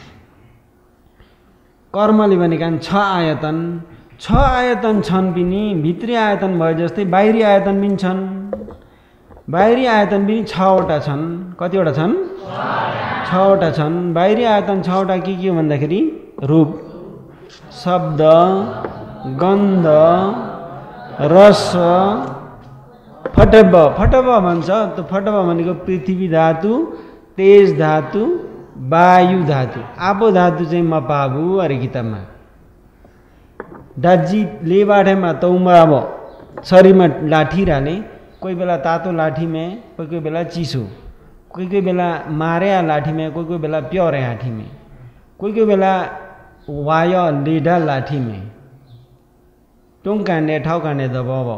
कर्मले भनेका छ आयतन। छ आयतन छन् पनि भित्री आयतन भए जस्तै बाहिरी आयतन पनि छन्। बाहिरी आयतन पनि छवटा छन्। कतिवटा छन्? छवटा छन्। बाहिरी आयतन छवटा के के हो भन्दाखेरि रूप, शब्द, गन्ध, रस, फटब। फटब भन्छ त फटब भनेको पृथ्वी धातु, तेज धातु, वायु धातु। आपो धातु चाहिँ मपाबु अरे किताबमा। डाजी लेबाठेमा तौमा अब शरीरमा लाठी राले, कोही बेला तातो लाठी में, कोही कोही बेला चिसो, कोही कोही बेला मारे लाठी में, कोही कोही बेला प्योरे लाठी में, कोही कोही बेला वाय लेडा लाठी में टोङ काण्डे ठाउँ काण्डे दबाव।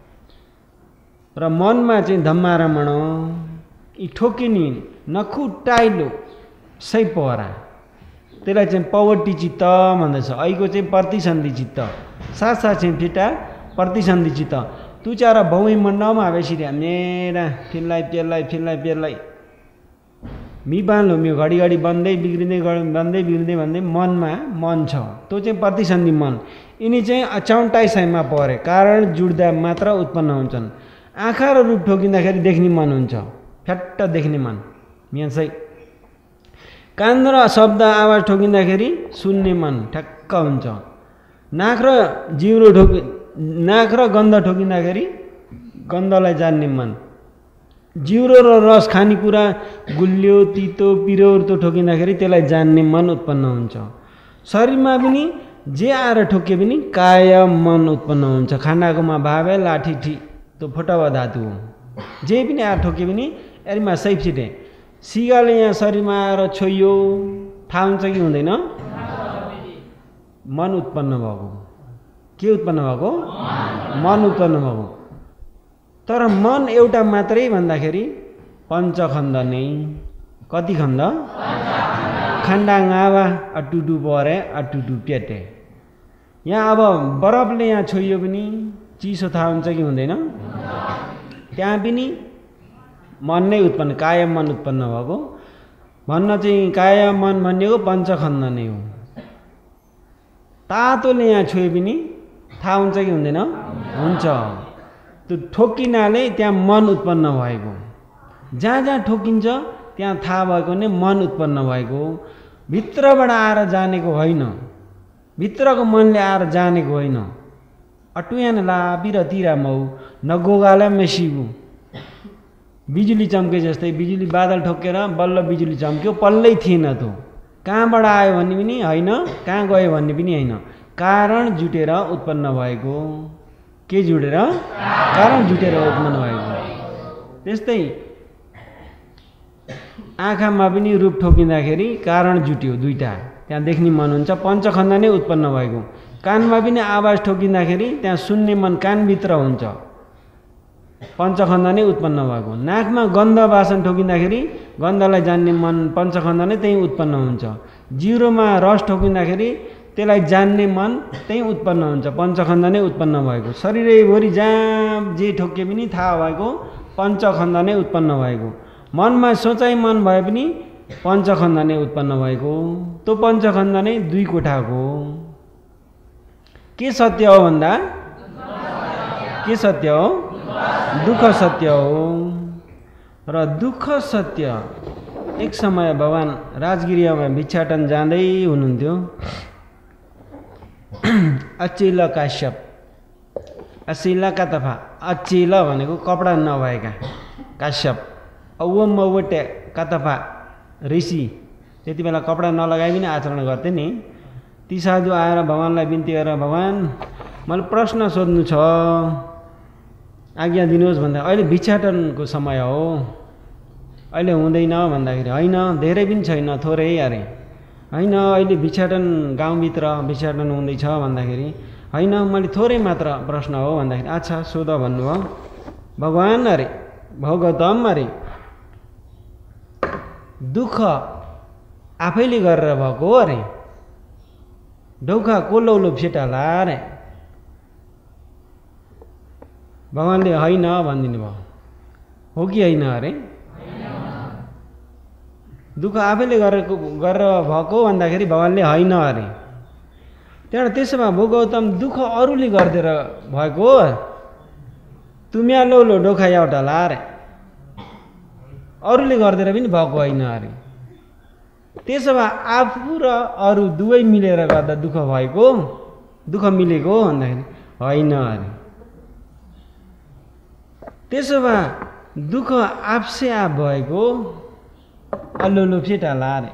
र मनमा चाहिँ धम्मा रमण यी ठोकिनी नखु टाइलो सै पहरा, त्यसलाई चाहिँ पवर्टी चित्त भन्दछ। अहिको चाहिँ प्रतिसन्धि चित्त, सासा चाहिँ फिटा प्रतिसन्धि चित्त। तु चारा भौँ मण्डमा आवेसिरी मेरा फिल्लाई पेल्लाई फिल्लाई पेल्लाई मिबाल हो म्यो घडी घडी बन्दै बिग्रिँदै बन्दै बिग्रिँदै भन्दै मनमा मन छ, त्यो चाहिँ प्रतिसन्धि मन। यिनी चाहिँ अचाउन्टाइसाइमा परे कारण जुड्दा मात्र उत्पन्न हुन्छन्। आँखा र रूप ठोकिँदाखेरि देख्ने मन हुन्छ, फ्याट्ट देख्ने मन यहाँ चाहिँ। कान र शब्द आवाज ठोकिँदाखेरि सुन्ने मन ठ्याक्क हुन्छ। नाक र जिउरो ठोकि नाक र गन्ध ठोकिँदाखेरि गन्धलाई जान्ने मन। जिउरो र रस खानेकुरा गुलियो तितो पिरोर्तो ठोकिँदाखेरि त्यसलाई जान्ने मन उत्पन्न हुन्छ। शरीरमा पनि जे आएर ठोके पनि काय मन उत्पन्न हुन्छ। खानाकोमा भावे लाठी ठी त्यो फटवा धातु हो। जे पनि आएर ठोके पनि एरिमा सैफ छिटे। सिगाले यहाँ शरीरमा आएर छोइयो थाहा हुन्छ कि हुँदैन? मन उत्पन्न भएको। के उत्पन्न भएको? मन उत्पन्न भएको। तर मन एउटा मात्रै भन्दाखेरि पञ्चखण्ड नै। कति खण्ड? खण्डाङ्गावा अटुटु परे अटुटु पेटे। यहाँ अब बरफले यहाँ छोइयो पनि चिसो थाहा हुन्छ कि हुँदैन? त्यहाँ पनि मन नै उत्पन्न, काय मन उत्पन्न भएको। भन्न चाहिँ काय मन भनेको पञ्चखण्ड नै हो। तातोले यहाँ छोए पनि थाहा हुन्छ कि हुँदैन? हुन्छ। त्यो ठोकिनाले त्यहाँ मन उत्पन्न भएको। जहाँ जहाँ ठोकिन्छ त्यहाँ थाहा भएको नै मन उत्पन्न भएको, भित्रबाट आएर जानेको होइन, भित्रको मनले आएर जानेको होइन। अटुयान लापी र तिरा मौ न गोगाला मेसिबु, बिजुली चम्के जस्तै बिजुली बादल ठोकेर बल्ल बिजुली चम्क्यो, पल्लै थिएन त्यो, कहाँबाट आयो भन्ने पनि होइन, कहाँ गयो भन्ने पनि होइन, कारण जुटेर उत्पन्न भएको। के जुटेर? कारण जुटेर उत्पन्न भएको। त्यस्तै आँखामा पनि रूप ठोकिँदाखेरि कारण जुट्यो दुईटा, त्यहाँ देख्ने मन हुन्छ, पञ्चखण्ड नै उत्पन्न भएको। कानमा पनि आवाज ठोकिँदाखेरि त्यहाँ सुन्ने मन कानभित्र हुन्छ, पञ्चखण्ड नै उत्पन्न भएको। नाकमा गन्ध वासन ठोकिँदाखेरि गन्धलाई जान्ने मन पञ्चखण्ड नै त्यहीँ उत्पन्न हुन्छ। जिउरोमा रस ठोकिँदाखेरि त्यसलाई जान्ने मन त्यहीँ उत्पन्न हुन्छ, पञ्चखण्ड नै उत्पन्न भएको। शरीरैभरि जहाँ जे ठोके पनि थाहा भएको, पञ्चखण्ड नै उत्पन्न भएको। मनमा सोचाइ मन भए पनि पञ्चखण्ड नै उत्पन्न भएको। त्यो पञ्चखण्ड नै दुई कोठाको। के सत्य हो भन्दा? के सत्य हो? दुःख सत्य हो। र दुःख सत्य। एक समय भगवान राजगिरियामा भिक्षाटन जाँदै हुनुहुन्थ्यो। अचिल काश्यप, अचिल कतफा, अचिल भनेको कपडा नभएका, काश्यप औवम औवटे कतफा ऋषि, त्यति बेला कपडा नलगाइ पनि आचरण गर्थे नि। ती साधु आएर भगवानलाई बिन्ती गरेर, भगवान मैले प्रश्न सोध्नु छ, आज्ञा दिनुहोस् भन्दा, अहिले भिक्षाटनको समय हो, अहिले हुँदैन भन्दाखेरि, होइन धेरै पनि छैन, थोरै अरे, होइन अहिले भिक्षाटन गाउँभित्र भिक्षाटन हुँदैछ भन्दाखेरि, होइन मैले थोरै मात्र प्रश्न हो भन्दाखेरि, अच्छा सोध भन्नुभयो। भगवान अरे, भगवतम अरे, दुःख आफैले गरेर भएको हो अरे, ढौका कोलौलो फेटाला अरे। भगवानले होइन भनिदिनु भयो। हो कि होइन अरे? दुःख आफैले गरेको गरेर भएको भन्दाखेरि भगवानले होइन अरे। त्यहाँबाट त्यसो भए भो गौतम दुःख अरूले गरिदिएर भएको हो, तुम्या लौलो ढोका एउटा ला अरे, अरूले गरिदिएर पनि भएको होइन अरे। त्यसो भए आफू र अरू दुवै मिलेर गर्दा दुःख भएको, दुःख मिलेको भन्दाखेरि होइन अरे। त्यसो भए दुःख आफसे आफ भएको, अल्लो फेटाला अरे,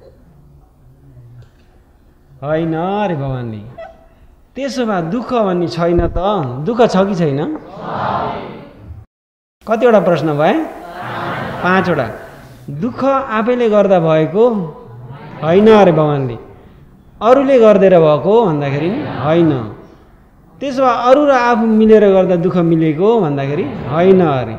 होइन अरे भगवानले। त्यसो भए दुःख भन्ने छैन त, दुःख छ कि छैन? कतिवटा प्रश्न भए? पाँचवटा। दुःख आफैले गर्दा भएको होइन अरे भगवानले, अरूले गरिदिएर भएको भन्दाखेरि होइन। त्यसो भए अरू र आफू मिलेर गर्दा दुःख मिलेको भन्दाखेरि होइन अरे।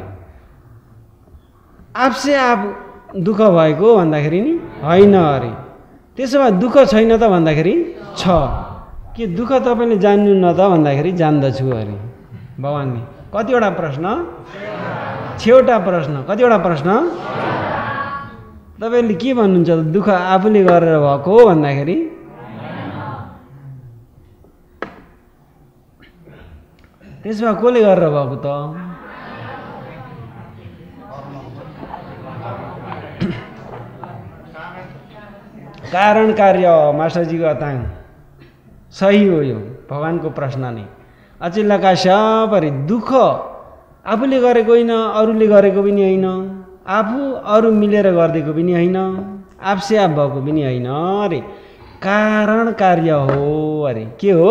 आफसे आफ दुःख भएको भन्दाखेरि नि होइन अरे। त्यसो भए दुःख छैन त भन्दाखेरि छ। के दुःख तपाईँले जान्नु न त भन्दाखेरि जान्दछु अरे भगवानले। कतिवटा प्रश्न? छवटा प्रश्न। कतिवटा प्रश्न? तपाईँले के भन्नुहुन्छ? दुःख आफूले गरेर भएको भन्दाखेरि त्यसो भए कसले गरेर भएको त? कारण कार्य मास्टरजीको अताङ सही हो। यो भगवानको प्रश्न नै। अचिल्लाका सबरी दुःख आफूले गरेको होइन, अरूले गरेको पनि होइन, आफू अरू मिलेर गरिदिएको पनि होइन, आफसे आफ भएको पनि होइन अरे, कारण कार्य हो अरे। के हो?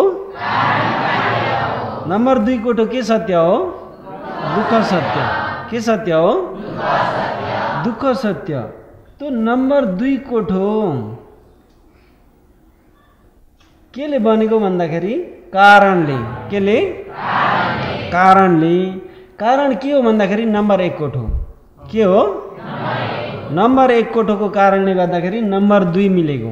नम्बर दुई कोठो के सत्य हो? दुःख सत्य। के सत्य हो? दुःख सत्य। तो नम्बर दुई कोठो केले बनेको भन्दाखेरि कारणले। केले? कारणले। कारण के हो भन्दाखेरि नम्बर एक कोठो। के हो? नम्बर एक कोठोको कारणले गर्दाखेरि नम्बर दुई मिलेको।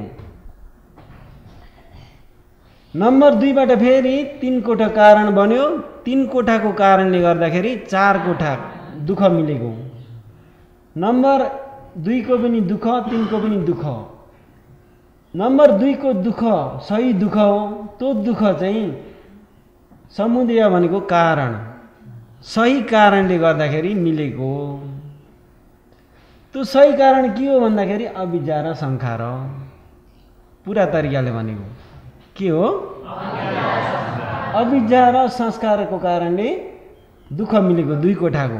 नम्बर दुईबाट फेरि तीन कोठा कारण बन्यो। तीन कोठाको कारणले गर्दाखेरि चार कोठा दुःख मिलेको। नम्बर दुईको पनि दुःख, तीनको पनि दुःख। नम्बर दुईको दुःख सही दुःख हो। त्यो दुःख चाहिँ समुदय भनेको कारण, सही कारणले गर्दाखेरि मिलेको। त्यो सही कारण के हो भन्दाखेरि अविद्या र संस्कार हो। पुरा तरिकाले भनेको के हो? अविद्या र संस्कारको कारणले दुःख मिलेको दुई कोठाको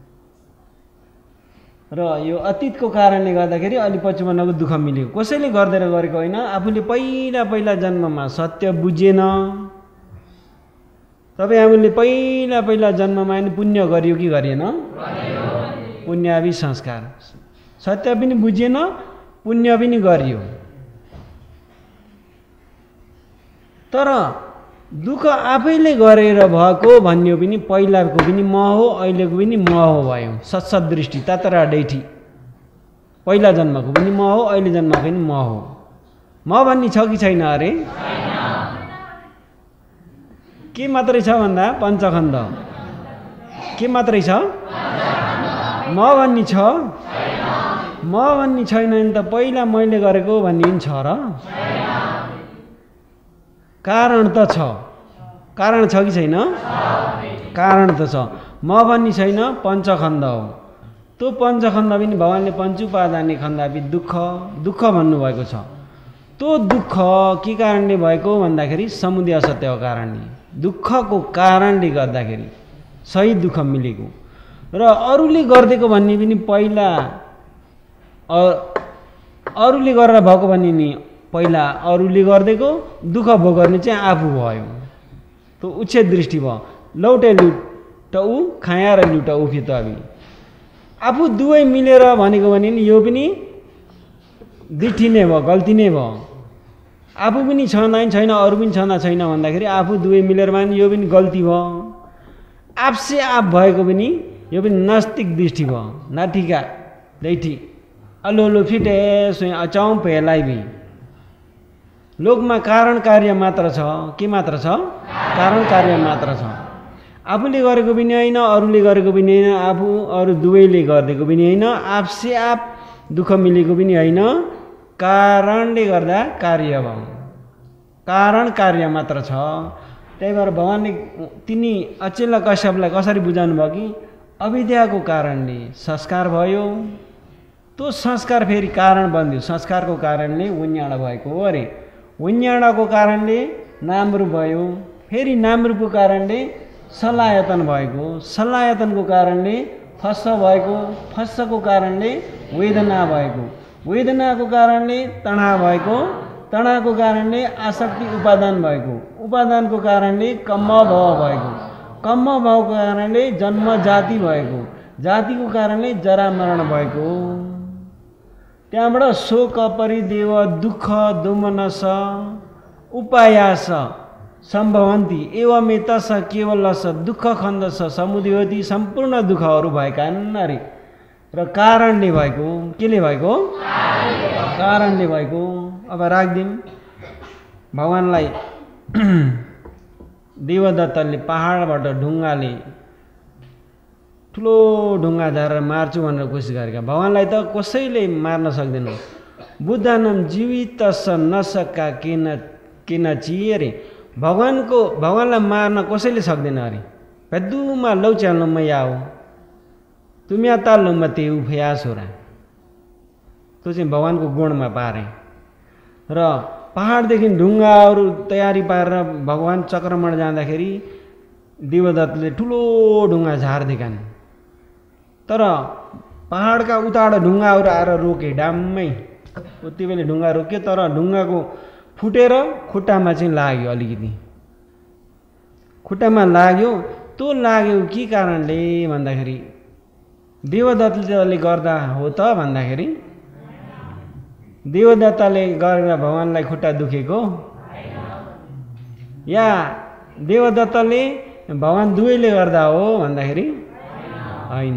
र यो अतीतको कारणले गर्दाखेरि अलि पछिपन्नको दुःख मिलेको। कसैले गर्दैन गरेको होइन, आफूले पहिला पहिला जन्ममा सत्य बुझेन। तपाईँ आफूले पहिला पहिला जन्ममा नि पुण्य गरियो कि गरिएन? पुण्यावि संस्कार। सत्य पनि बुझेन, पुण्य पनि गरियो, तर दुःख आफैले गरेर भएको भन्यो पनि पहिलाको पनि म हो, अहिलेको पनि म हो भयो। सत्सत दृष्टि ततरा डैठी। पहिला जन्मको पनि म हो, अहिले जन्मको पनि म हो। म भन्ने छ कि छैन? अरे के मात्रै छ भन्दा पञ्चखण्ड के मात्रै छ? म भन्ने छ? म भन्ने छैन नि त पहिला मैले गरेको भन्ने छ र? कारण त छ। कारण छ कि छैन? कारण त छ। म भन्ने छैन, पञ्चखण्ड हो। त्यो पञ्चखण्ड पनि भगवानले पञ्चुपादाने खण्डापि दुःख दुःख भन्नुभएको छ। त्यो दुःख के कारणले भएको भन्दाखेरि समुदय असत्यको कारणले, दुःखको कारणले गर्दाखेरि सही दुःख मिलेको। र अरूले गरिदिएको भन्ने पनि पहिला अरूले गरेर भएको भन्ने नि पहिला अरूले गरिदिएको, दुःख भोग गर्ने चाहिँ आफू भयो। त्यो उच्छेद दृष्टि भयो। लौटे लुट ऊ खाया र लुट ऊ फित अभी। आफू दुवै मिलेर भनेको भने नि यो पनि दृष्टि नै भयो, गल्ती नै भयो। आफू पनि छँदा छैन, अरू पनि छँदा छैन भन्दाखेरि आफू दुवै मिलेर भने यो पनि गल्ती भयो। आपसे आप भएको पनि यो पनि नास्तिक दृष्टि भयो। नाठिका दैठी अलो अलो फिटे स्वयं अचाउँ पेलाई भी। लोकमा कारण कार्य मात्र छ। के मात्र छ? कारण कार्य मात्र छ। आफूले गरेको पनि होइन, अरूले गरेको पनि होइन, आफू अरू दुवैले गरिदिएको पनि होइन, आपसे आप दुःख मिलेको पनि होइन। कारणले गर्दा कार्य भयो। कारण कार्य मात्र छ। त्यही भएर भगवानले तिनी अचेल कश्यपलाई कसरी बुझाउनु भयो कि अविद्याको कारणले संस्कार भयो, त्यो संस्कार फेरि कारण बन्यो। संस्कारको कारणले उन्याड भएको हो। अरे उन्याडको कारणले नामरूप भयो, फेरि नामरूपको कारणले सलायतन भएको, सलायतनको कारणले फस्स भएको, फस्सको कारणले वेदना भएको, वेदनाको कारणले तणाव भएको, तणावको कारणले आसक्ति उपादान भएको, उपादानको कारणले कम्म भाव भएको, कम्म भावको कारणले जन्म जाति भएको, जातिको कारणले जरा मरण भएको। त्यहाँबाट शोक परिदेव दुःख दोमनस उपायास सम्भवन्ति एवमेतस केवलस दुःख खण्डस समुदयति सम्पूर्ण दुःखहरू भएका अरे। र कारणले भएको, केले भएको? कारणले भएको। अब राखिदिउँ। भगवानलाई देवदत्तले पहाडबाट ढुङ्गाले ठुलो ढुङ्गा झारेर मार्छु भनेर कोसिस गरेका। भगवानलाई त कसैले मार्न सक्दैन। बुद्धानम जीवितस नसका केन केन चिए अरे। भगवानको भगवानलाई मार्न कसैले सक्दैन अरे। पेदुमा लौच्याल्नुमा याओ तुम्या ताल्नुमा त्यो उफया छोरा। त्यो चाहिँ भगवानको गुणमा पारे। र पहाडदेखि ढुङ्गाहरू तयारी पारेर भगवान चक्रमण जाँदाखेरि देवदत्तले ठुलो ढुङ्गा झार्दिएका। तर पहाडका उताबाट ढुङ्गाहरू आएर रोके डाम्मै। उति बेला ढुङ्गा रोक्यो, तर ढुङ्गाको फुटेर खुट्टामा चाहिँ लाग्यो। अलिकति खुट्टामा लाग्यो। त्यो लाग्यो के कारणले भन्दाखेरि देवदत्तले गर्दा हो त भन्दाखेरि देवदत्तले गरेर भगवानलाई खुट्टा दुखेको या देवदत्तले भगवान दुवैले गर्दा हो भन्दाखेरि होइन।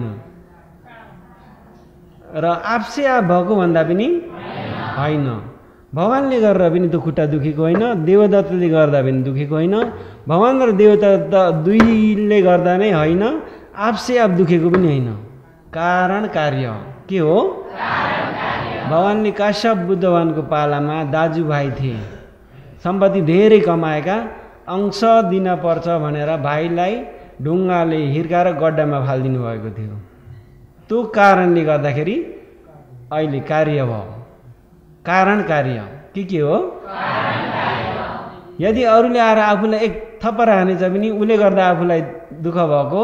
र आपसे आप भएको भन्दा पनि होइन। भगवानले गरेर पनि त्यो खुट्टा दुखेको होइन, देवदत्तले गर्दा पनि दुखेको होइन, भगवान र देवदत्त दुईले गर्दा नै होइन, आपसे आप दुखेको पनि होइन। कारण कार्य के हो? भगवानले काश्यप बुद्धवानको पालामा दाजुभाइ थिए, सम्पत्ति धेरै कमाएका, अंश दिन पर्छ भनेर भाइलाई ढुङ्गाले हिर्काएर गड्डामा फालिदिनु भएको थियो। त्यो कारणले गर्दाखेरि अहिले कार्य भयो, कारण कार्य के के हो? यदि अरूले आएर आफूलाई एक थप्पड हानेछ भने उसले गर्दा आफूलाई दुःख भएको?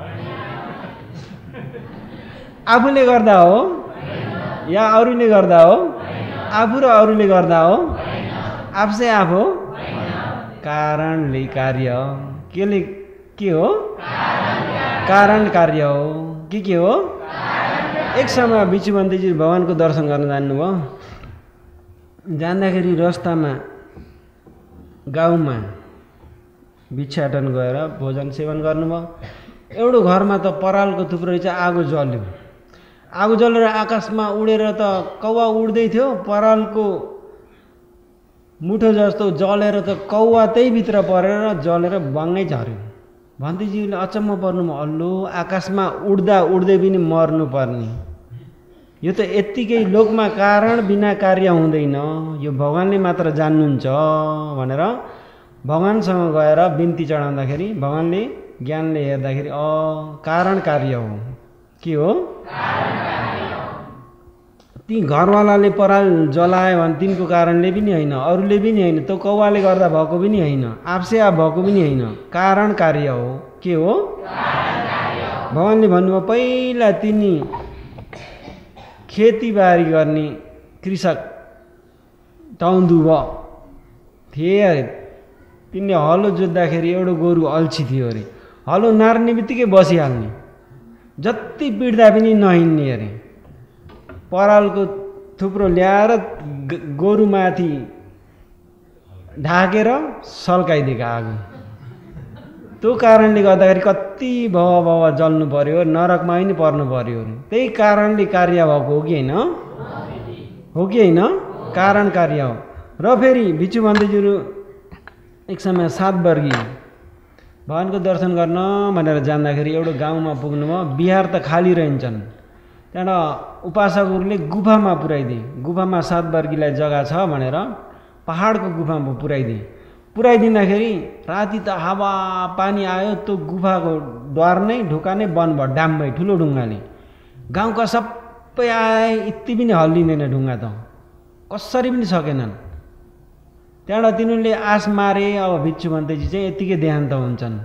आफूले गर्दा हो या अरूले गर्दा हो? आफू र अरूले गर्दा हो? आफसे आफ हो? कारणले कार्य। केले के हो? कारण कार्य हो। के के हो? एक समय बिचुबन्तीजी भगवानको दर्शन गर्न जान्नुभयो। जाँदाखेरि रस्तामा गाउँमा भिक्षाटन गएर भोजन सेवन गर्नुभयो। एउटा घरमा त परालको थुप्रो रहेछ, आगो जल्यो। आगो जलेर आकाशमा उडेर त कौवा उड्दै थियो, परालको मुठो जस्तो जलेर त कौवा त्यही भित्र परेर जलेर बङ्गै झऱ्यो। भन्तीजीले अचम्म पर्नुभयो, अल्लो आकाशमा उड्दा उड्दै पनि मर्नु पर्ने, यो त यत्तिकै लोकमा कारण बिना कार्य हुँदैन, यो भगवानले मात्र जान्नुहुन्छ भनेर भगवानसँग गएर बिन्ती चढाउँदाखेरि भगवानले ज्ञानले हेर्दाखेरि अ कारण कार्य हो। के हो? ती घरवालाले पराल जलायो भने तिनको कारणले पनि होइन, अरूले पनि होइन, त्यो कौवाले गर्दा भएको पनि होइन, आफसे आफ भएको पनि होइन, कारण कार्य हो। के हो? भगवानले भन्नुभयो पहिला तिनी खेतीबारी गर्ने कृषक टाउँदु भयो थिए अरे, तिनले हलो जोत्दाखेरि एउटा गोरु अल्छी थियो अरे, हलो नार्ने बित्तिकै बसिहाल्ने, जति पिट्दा पनि नहिँड्ने अरे। परालको थुप्रो ल्याएर गोरुमाथि ढाकेर सल्काइदिएको आगो, त्यो कारणले गर्दाखेरि कति भव भव जल्नु पर्यो, नरकमा पनि पर्नु पर्यो अरे। त्यही कारणले कार्य भएको हो कि होइन? हो कि होइन? कारण कार्य हो। र फेरि बिचुबन्तीज्यू एक समय सात वर्गी भगवानको दर्शन गर्न भनेर जाँदाखेरि एउटा गाउँमा पुग्नुभयो। बिहार त खाली रहन्छन्, त्यहाँबाट उपासकहरूले गुफामा पुर्याइदिए। गुफामा सात वर्गीलाई जग्गा छ भनेर पहाडको गुफामा पुर्याइदिए। पुर्याइदिँदाखेरि राति त हावा पानी आयो, त्यो गुफाको द्वार नै ढोका नै बन्द भयो डाम्मै ठुलो ढुङ्गाले। गाउँका सबै आए, यति पनि हल्लिँदैन ढुङ्गा त, कसरी पनि सकेनन्। त्यहाँबाट तिनीहरूले आश मारे अब बिचुबन्तीजी चाहिँ यत्तिकै देहान्त हुन्छन्।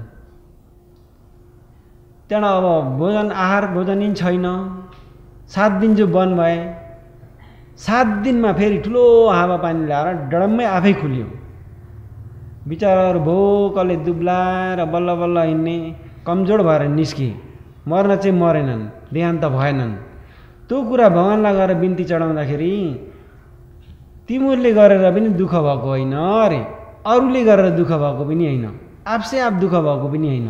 त्यहाँबाट अब भोजन आहार भोजन नि छैन। सात दिन जो बन्द भए, सात दिनमा फेरि ठुलो हावापानी ल्याएर डडम्मै आफै खुल्यो। बिचराहरू भोकले दुब्लाएर बल्ल बल्ल हिँड्ने, कमजोर भएर निस्के, मर्न चाहिँ मरेनन्, देहान्त भएनन्। त्यो कुरा भगवानलाई गएर बिन्ती चढाउँदाखेरि तिमीहरूले गरेर पनि दुःख भएको होइन अरे, अरूले गरेर दुःख भएको पनि होइन, आफसे आफ दुःख भएको पनि होइन,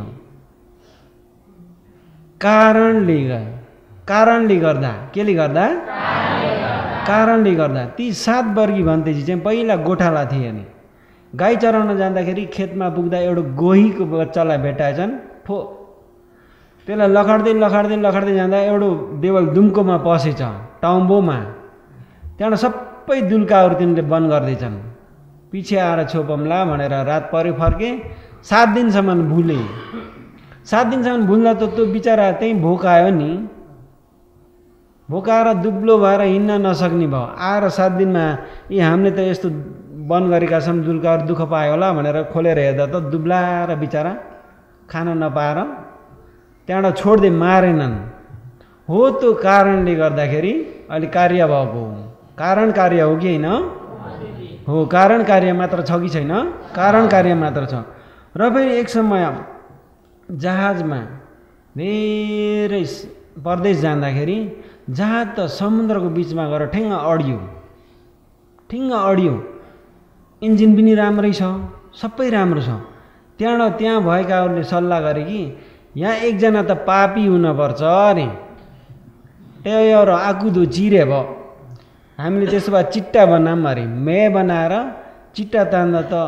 कारणले कारणले गर्दा। केले गर्दा? कारणले गर्दा। ती सात वर्गी भन्तेजी चाहिँ पहिला गोठाला थिए अनि गाई चराउन जाँदाखेरि खेतमा पुग्दा एउटा गोहीको बच्चालाई भेटाएछन्। ठो त्यसलाई लखड्दै लखड्दै लखड्दै जाँदा एउटा देवल दुम्कोमा पसेछ, टाउम्बोमा। त्यहाँबाट सबै दुल्काहरू तिनीहरूले बन्द गर्दैछन्। पछि आएर छोपमला भनेर रात पऱ्यो फर्के। सात दिनसम्म भुले। सात दिनसम्म भुल्दा त त्यो बिचरा त्यहीँ भोक आयो नि, भोक आएर दुब्लो भएर हिँड्न नसक्ने भयो। आएर सात दिनमा यी हामीले त यस्तो बन्द गरेका छौँ, दुल्काहरू दुःख पायो होला भनेर खोलेर हेर्दा त दुब्लाएर बिचरा खाना नपाएर त्यहाँबाट छोड्दै मारेनन्। हो त्यो कारणले गर्दाखेरि अहिले कार्य भएको हो। कारण कार्य हो कि होइन? हो, कारण कार्य मात्र छ कि छैन? कारण कार्य मात्र छ। र फेरि एक समय जहाजमा धेरै परदेश जाँदाखेरि जहाज त समुद्रको बिचमा गएर ठेङ्ग अडियो, ठिङ्ग अडियो। इन्जिन पनि राम्रै छ, सबै राम्रो छ। त्यहाँबाट त्यहाँ भएकाहरूले सल्लाह गरे कि यहाँ एकजना त पापी हुनुपर्छ अरे, एउटा आकुदो चिरे भयो, हामीले त्यसो भए चिट्टा बनाऊँ अरे। मे बनाएर चिट्टा तान्दा त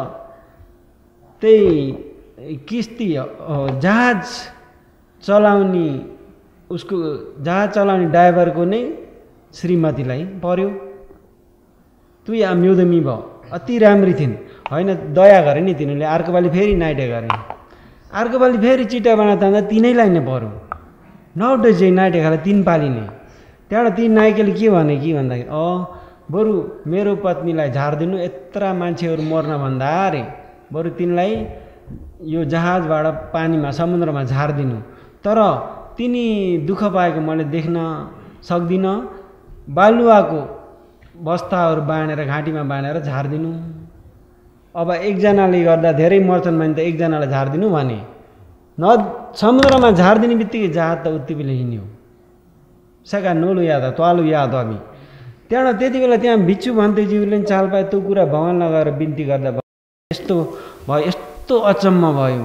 त्यही किस्ती जहाज चलाउने उसको जहाज चलाउने ड्राइभरको नै श्रीमतीलाई पर्यो। तु या म्युदमी भयो, अति राम्री थिइन्। होइन, दया गरे नि तिनीहरूले। अर्को पालि फेरि नाइटे गरे, अर्को पालि फेरि चिट्टा बना तान्दा तिनैलाई नै पर्यो। नौटे चाहिँ नाइटे खाले तिन पालि नै। त्यहाँबाट ती नायिकाले के भने कि भन्दाखेरि अँ बरु मेरो पत्नीलाई झारिदिनु, यत्र मान्छेहरू मर्न भन्दा अरे बरु तिनलाई यो जहाजबाट पानीमा समुद्रमा झारिदिनु, तर तिनी दुःख पाएको मैले देख्न सक्दिनँ, बालुवाको बस्ताहरू बाँडेर घाँटीमा बाँधेर झारिदिनु। अब एकजनाले गर्दा धेरै मर्छन् भने त एकजनालाई झारिदिनु भने न समुद्रमा झारिदिने बित्तिकै जहाज त उति बेला हिँड्यो, सका नोलु याद त्वालु याद अबि। त्यहाँबाट त्यति बेला त्यहाँ भिक्षु भन्तेज्यूले पनि चाल पाए, त्यो कुरा भगवान लगाएर बिन्ती गर्दा यस्तो भयो, यस्तो अचम्म भयो।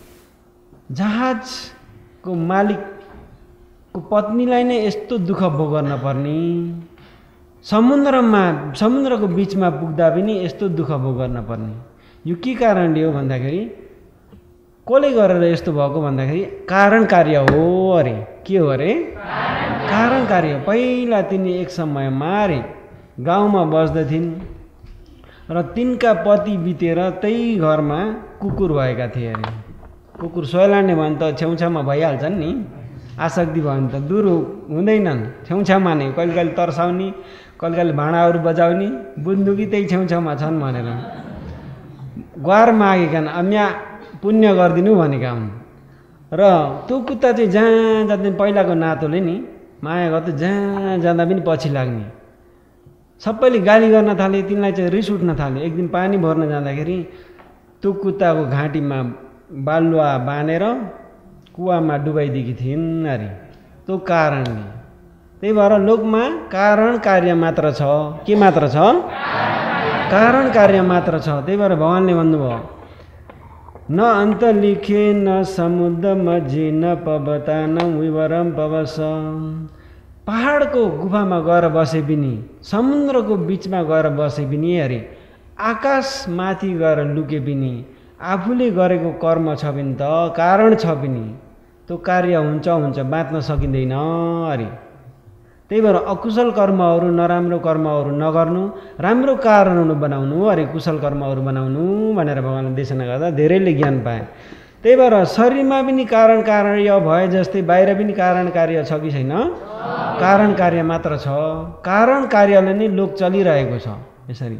जहाजको मालिकको पत्नीलाई नै यस्तो दुःख भोग्न पर्ने, समुद्रमा समुद्रको बिचमा पुग्दा पनि यस्तो दुःख भोग्न पर्ने। यो के कारणले हो भन्दाखेरि कसले गरेर यस्तो भएको भन्दाखेरि कारण कार्य हो अरे। के हो अरे? कारण कार्य। पहिला तिनी एक समयमा अरे गाउँमा बस्दथिन् र तिनका पति बितेर त्यही घरमा कुकुर भएका थिए अरे। कुकुर सोइलान्ने भने त छेउछाउमा भइहाल्छन् नि, आसक्ति भयो भने त दूर हुँदैनन्, छेउछाउमा नै कहिले कहिले तर्साउने, कहिले कहिले भाँडाहरू बजाउने, बुझ्नु कि त्यही छेउछाउमा छन् भनेर गुहार मागेका अम्या पुण्य गरिदिनु भनेका हुन्। र त्यो कुत्ता चाहिँ जहाँ जाँदा पहिलाको नातोले नि माया गर्दा जहाँ जाँदा पनि पछि लाग्ने, सबैले गाली गर्न थाले, तिनलाई चाहिँ रिस उठ्न थाल्यो। एक दिन पानी भर्न जाँदाखेरि त्यो कुत्ताको घाँटीमा बालुवा बाँधेर कुवामा डुबाइदिएकी थिइन् अरे। त्यो कारणले, त्यही भएर लोकमा कारण कार्य मात्र छ। के मात्र छ? कारण कार्य मात्र छ। त्यही भएर भगवानले भन्नुभयो न अन्त लिखे न समुद्र मझी न पबता न विवरम पवस। पहाडको गुफामा गएर बसे पनि, समुद्रको बिचमा गएर बसे पनि अरे, आकाश माथि गएर लुके पनि, आफूले गरेको कर्म छ भने त कारण छ पनि त्यो कार्य हुन्छ हुन्छ बाँच्न सकिँदैन अरे। त्यही भएर अकुशल कर्महरू, नराम्रो कर्महरू नगर्नु, राम्रो कारणहरू बनाउनु अरे, कुशल कर्महरू बनाउनु भनेर भगवानले देशना गर्दा धेरैले ज्ञान पाए। त्यही भएर शरीरमा पनि कारण कार्य भए जस्तै बाहिर पनि कारण कार्य छ कि छैन? कारण कार्य मात्र छ। कारण कार्यले नै लोक चलिरहेको छ यसरी।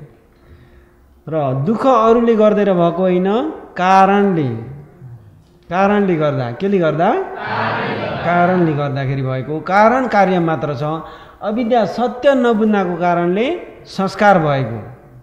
र दुःख अरूले गर्दैन भएको होइन, कारणले कारणले गर्दा, केले गर्दा? कारणले गर्दाखेरि भएको। कारण कार्य मात्र छ। अविद्या सत्य नबुझ्नको कारणले संस्कार भएको।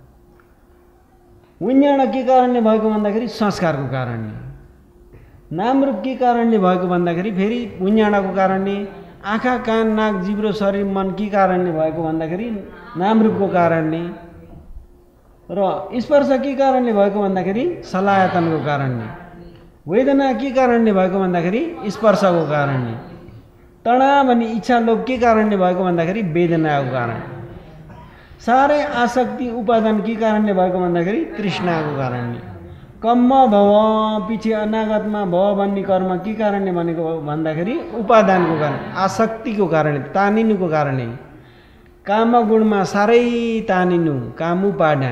विज्ञान के कारणले भएको भन्दाखेरि संस्कारको कारणले। नामरूप के कारणले भएको भन्दाखेरि फेरि विज्ञानको कारणले। आँखा कान नाक जिब्रो शरीर मन के कारणले भएको भन्दाखेरि नामरूपको कारणले। र स्पर्श के कारणले भएको भन्दाखेरि सलायतनको कारणले। वेदना के कारणले भएको भन्दाखेरि स्पर्शको कारणले। तनाव अनि इच्छा लोभ के कारणले भएको भन्दाखेरि वेदनाको कारण। सारै आसक्ति उपादान के कारणले भएको भन्दाखेरि तृष्णाको कारणले। कम्म भव पछि अनागतमा भव भन्ने कर्म के कारणले भनेको भन्दाखेरि उपादानको कारण, आसक्तिको कारणले, तानिनुको कारणले। काम गुणमा सारै तानिनु, काम उपाडा।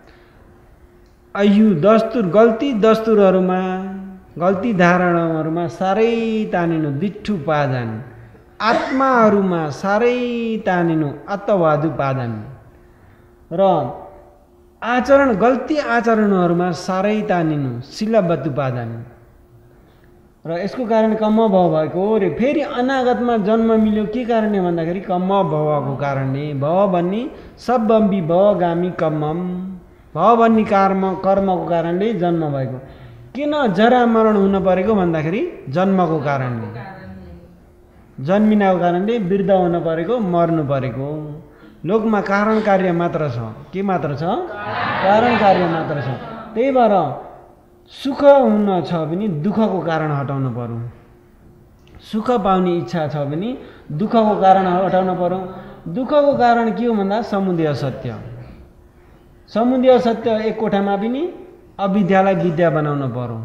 अयु दस्तुर गल्ती दस्तुरहरूमा, गल्ती धारणाहरूमा सारै तानिनु, दिठ्ठु पादन। आत्माहरूमा सारै तानिनु, अत्तवादु पादन। र आचरण गल्ती आचरणहरूमा सारै तानिनु, शिलबद्ध पादन। र यसको कारण कम्म भव भएको रे। फेरि अनागतमा जन्म मिल्यो के कारणले भन्दाखेरि कम्म भवको कारणले। भव भन्ने सबम्बी भवगामी कम्मम, भव भन्ने कर्म कर्मको कारणले जन्म भएको। किन जरा मरण हुन परेको भन्दाखेरि जन्मको कारणले। जन्मिनको कारणले वृद्ध हुन परेको, मर्नु परेको। लोकमा कारण कार्य मात्र छ। के मात्र छ? कारण कार्य मात्र छ। त्यही भएर सुख हुन छ भने दुःखको कारण हटाउनु पर्यो। सुख पाउने इच्छा छ भने दुःखको कारण हटाउनु पर्यो। दुःखको कारण के हो भन्दा समुदय सत्य। समुदय सत्य एक कोठामा पनि अविद्यालाई विद्या बनाउन पर्यो।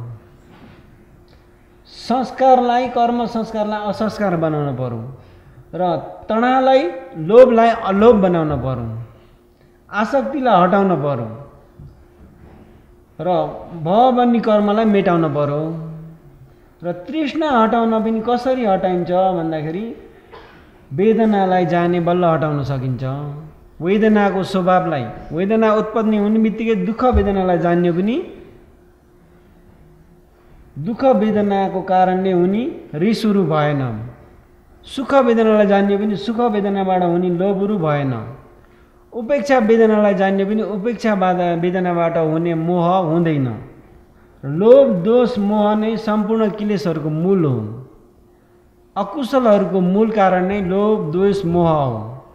संस्कारलाई, कर्म संस्कारलाई असंस्कार बनाउन पर्यो। र तनावलाई, लोभलाई अलोभ बनाउन पर्यो। आसक्तिलाई हटाउन पर्यो। र भव भन्ने कर्मलाई मेटाउन पर्यो। र तृष्णा हटाउन पनि कसरी हटाइन्छ भन्दाखेरि वेदनालाई जाने बल्ल हटाउन सकिन्छ। वेदनाको स्वभावलाई, वेदना उत्पत्ति हुने बित्तिकै दुःख वेदनालाई जान्यो पनि दुःख वेदनाको कारणले हुने रिसुरु भएन। सुख वेदनालाई जान्यो पनि सुख वेदनाबाट हुने लोभुरु भएन। उपेक्षा वेदनालाई जान्यो पनि उपेक्षा वेदनाबाट हुने मोह हुँदैन। लोभ दोष मोह नै सम्पूर्ण क्लेशहरूको मूल हो। अकुशलहरूको मूल कारण नै लोभ दोष मोह हो।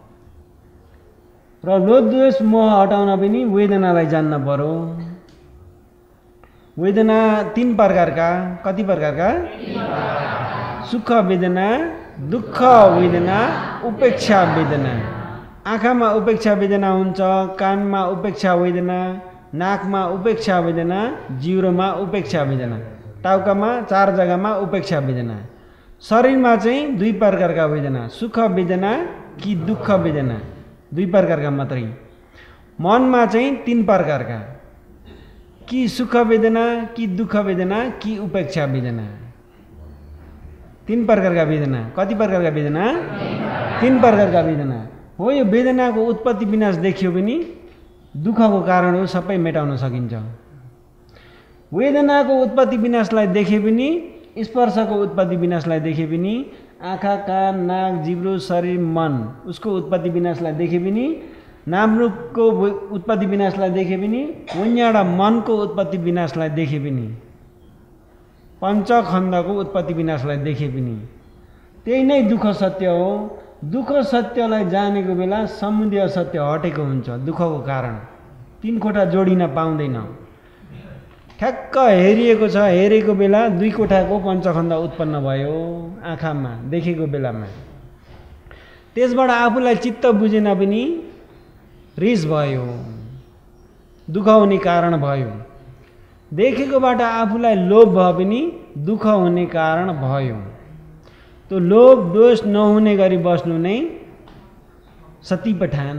र लोभ दोष मोह हटाउन पनि वेदनालाई जान्न पर्यो। वेदना तीन प्रकारका, कति प्रकारका? सुख वेदना, दुःख वेदना, उपेक्षा वेदना। आँखामा उपेक्षा वेदना हुन्छ, कानमा उपेक्षा वेदना, नाकमा उपेक्षा वेदना, जिउरोमा उपेक्षा वेदना, टाउकामा चार जग्गामा उपेक्षा वेदना। शरीरमा चाहिँ दुई प्रकारका वेदना, सुख वेदना कि दुःख वेदना, दुई प्रकारका मात्रै। मनमा चाहिँ तीन प्रकारका, कि सुख वेदना कि दुःख वेदना कि उपेक्षा वेदना। तीन प्रकारका वेदना। कति प्रकारका वेदना? तीन प्रकारका वेदना हो। यो वेदनाको उत्पत्ति विनाश देखियो पनि दुःखको कारण हो, सबै मेटाउन सकिन्छ। वेदनाको उत्पत्ति विनाशलाई देखे पनि, स्पर्शको उत्पत्ति विनाशलाई देखे पनि, आँखा कान नाक जिब्रो शरीर मन उसको उत्पत्ति विनाशलाई देखे पनि, नाम रूपको उत्पत्ति विनाशलाई देखे पनि, वन्याडा मनको उत्पत्ति विनाशलाई देखे पनि, पञ्चखण्डको उत्पत्ति विनाशलाई देखे पनि, त्यही नै दुःख सत्य हो। दुःख सत्यलाई जानेको बेला समुदय सत्य हटेको हुन्छ। दुःखको कारण तीन कोठा जोडिन पाउँदैन। ठ्याक्क हेरिएको छ, हेरेको बेला दुई कोठाको पञ्चखण्ड उत्पन्न भयो आँखामा देखेको बेलामा। त्यसबाट आफूलाई चित्त बुझेन पनि रिस भयो, दुःख हुने कारण भयो। देखेकोबाट आफूलाई लोभ भयो पनि दुःख हुने कारण भयो। त्यो लोभ दोष नहुने गरी बस्नु नै सती पठान।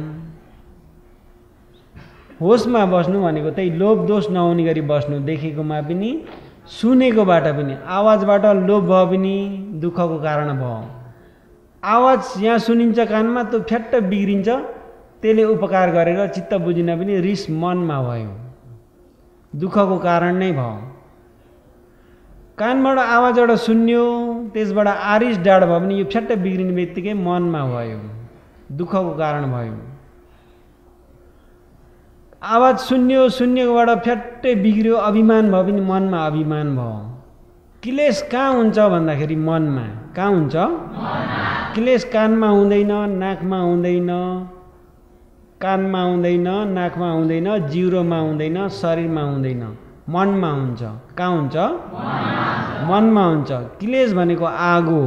होसमा बस्नु भनेको त्यही लोभ दोष नहुने गरी बस्नु। देखेकोमा पनि सुनेकोबाट पनि, आवाजबाट लोभ भयो पनि दुःखको कारण भयो। आवाज यहाँ सुनिन्छ कानमा, त्यो फ्याट्ट बिग्रिन्छ, त्यसले उपकार गरेर चित्त बुझिन पनि रिस मनमा भयो, दुःखको कारण नै भयो। कानबाट आवाज एउटा सुन्यो, त्यसबाट आरिस डाड भयो भने यो फ्याट्ट बिग्रिने बित्तिकै मनमा भयो, दुःखको कारण भयो। आवाज सुन्यो, सुन्नेकोबाट फ्याट्टै बिग्रियो, अभिमान भयो पनि मनमा अभिमान भयो। क्लेश कहाँ हुन्छ भन्दाखेरि मनमा। कहाँ हुन्छ? क्लेश कानमा हुँदैन, नाकमा हुँदैन, कानमा हुँदैन, नाकमा हुँदैन, जिउरोमा हुँदैन, शरीरमा हुँदैन, मनमा हुन्छ। कहाँ हुन्छ? मनमा हुन्छ। क्लेश भनेको आगो,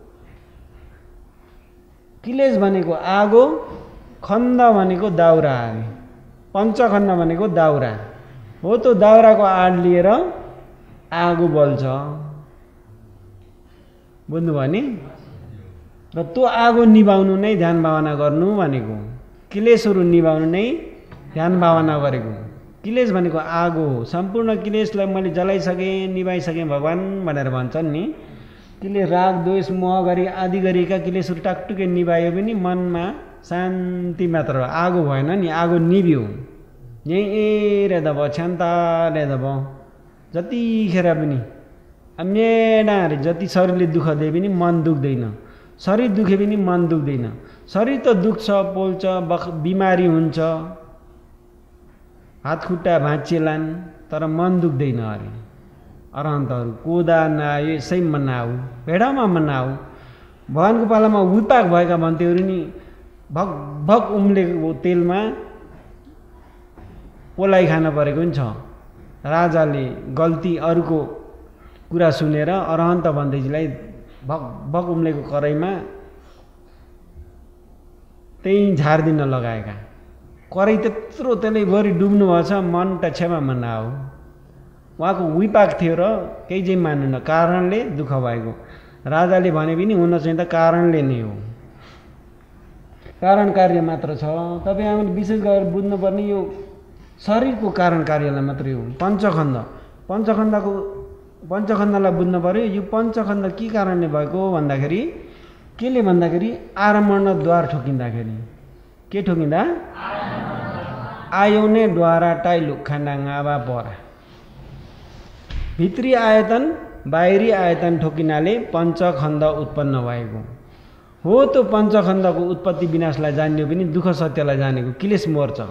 क्लेश भनेको आगो, खण्ड भनेको दाउरा, पञ्चखण्ड भनेको दाउरा हो। त्यो दाउराको आड लिएर आगो बल्छ, बुझ्नुभयो नि? र त्यो आगो निभाउनु नै ध्यान भावना गर्नु भनेको। क्लेशहरू निभाउनु नै ध्यान भावना गरेको। क्लेश भनेको आगो हो। सम्पूर्ण क्लेशलाई मैले जलाइसकेँ, निभाइसकेँ भगवान् भनेर भन्छन् नि। क्लेश राग द्वेष मोह गरी आदि गरेका क्लेशहरू टाकटुकै निभायो पनि मनमा शान्ति मात्र हो, आगो भएन नि। आगो निभ्यो, यहीँ एरे दब क्षान्ताले दब जतिखेर पनि मेडाहरू जति शरीरले दुःख दिए पनि मन दुख्दैन, शरीर दुखे पनि मन दुख्दैन। शरीर त दुख्छ, पोल्छ, बख बिमारी हुन्छ, हात खुट्टा भाँचिएलान्, तर मन दुख्दैन। अरे अरहन्तहरू कोदा नआयो यसै मनाऊ, भेडामा मनाऊ। भगवानको पालामा विपाक भएका भन्थ्योहरू नि भक भक उम्लेको तेलमा पोलाइ खान परेको पनि छ। राजाले गल्ती अरूको कुरा सुनेर अरहन्त भन्दैजीलाई भक भक उम्लेको कराईमा त्यही झारिदिन लगाएका। कराई त्यत्रो त्यसले भरि डुब्नु भएछ, मन त क्षमा मनाऊ। उहाँको विपाक थियो र केही चाहिँ मान्नु, कारणले दुःख भएको। राजाले भने पनि हुन चाहिँ त कारणले नै हो, कारण कार्य मात्र छ। तपाईँ हामीले विशेष गरेर बुझ्नुपर्ने यो शरीरको कारण कार्यलाई मात्रै हो। पञ्चखण्ड, पञ्चखण्डको पञ्चखण्डलाई बुझ्नु पर्यो। यो पञ्चखण्ड के कारणले भएको भन्दाखेरि केले भन्दाखेरि आरमणद्वार ठोकिँदाखेरि के ठोकिँदा आयोने द्वारा टाइलु खानाङावा परा भित्री आयतन बाहिरी आयतन ठोकिनाले पञ्चखण्ड उत्पन्न भएको हो। त्यो पञ्चखण्डको उत्पत्ति विनाशलाई जान्यो पनि दुःख सत्यलाई जानेको क्लेश मर्छ।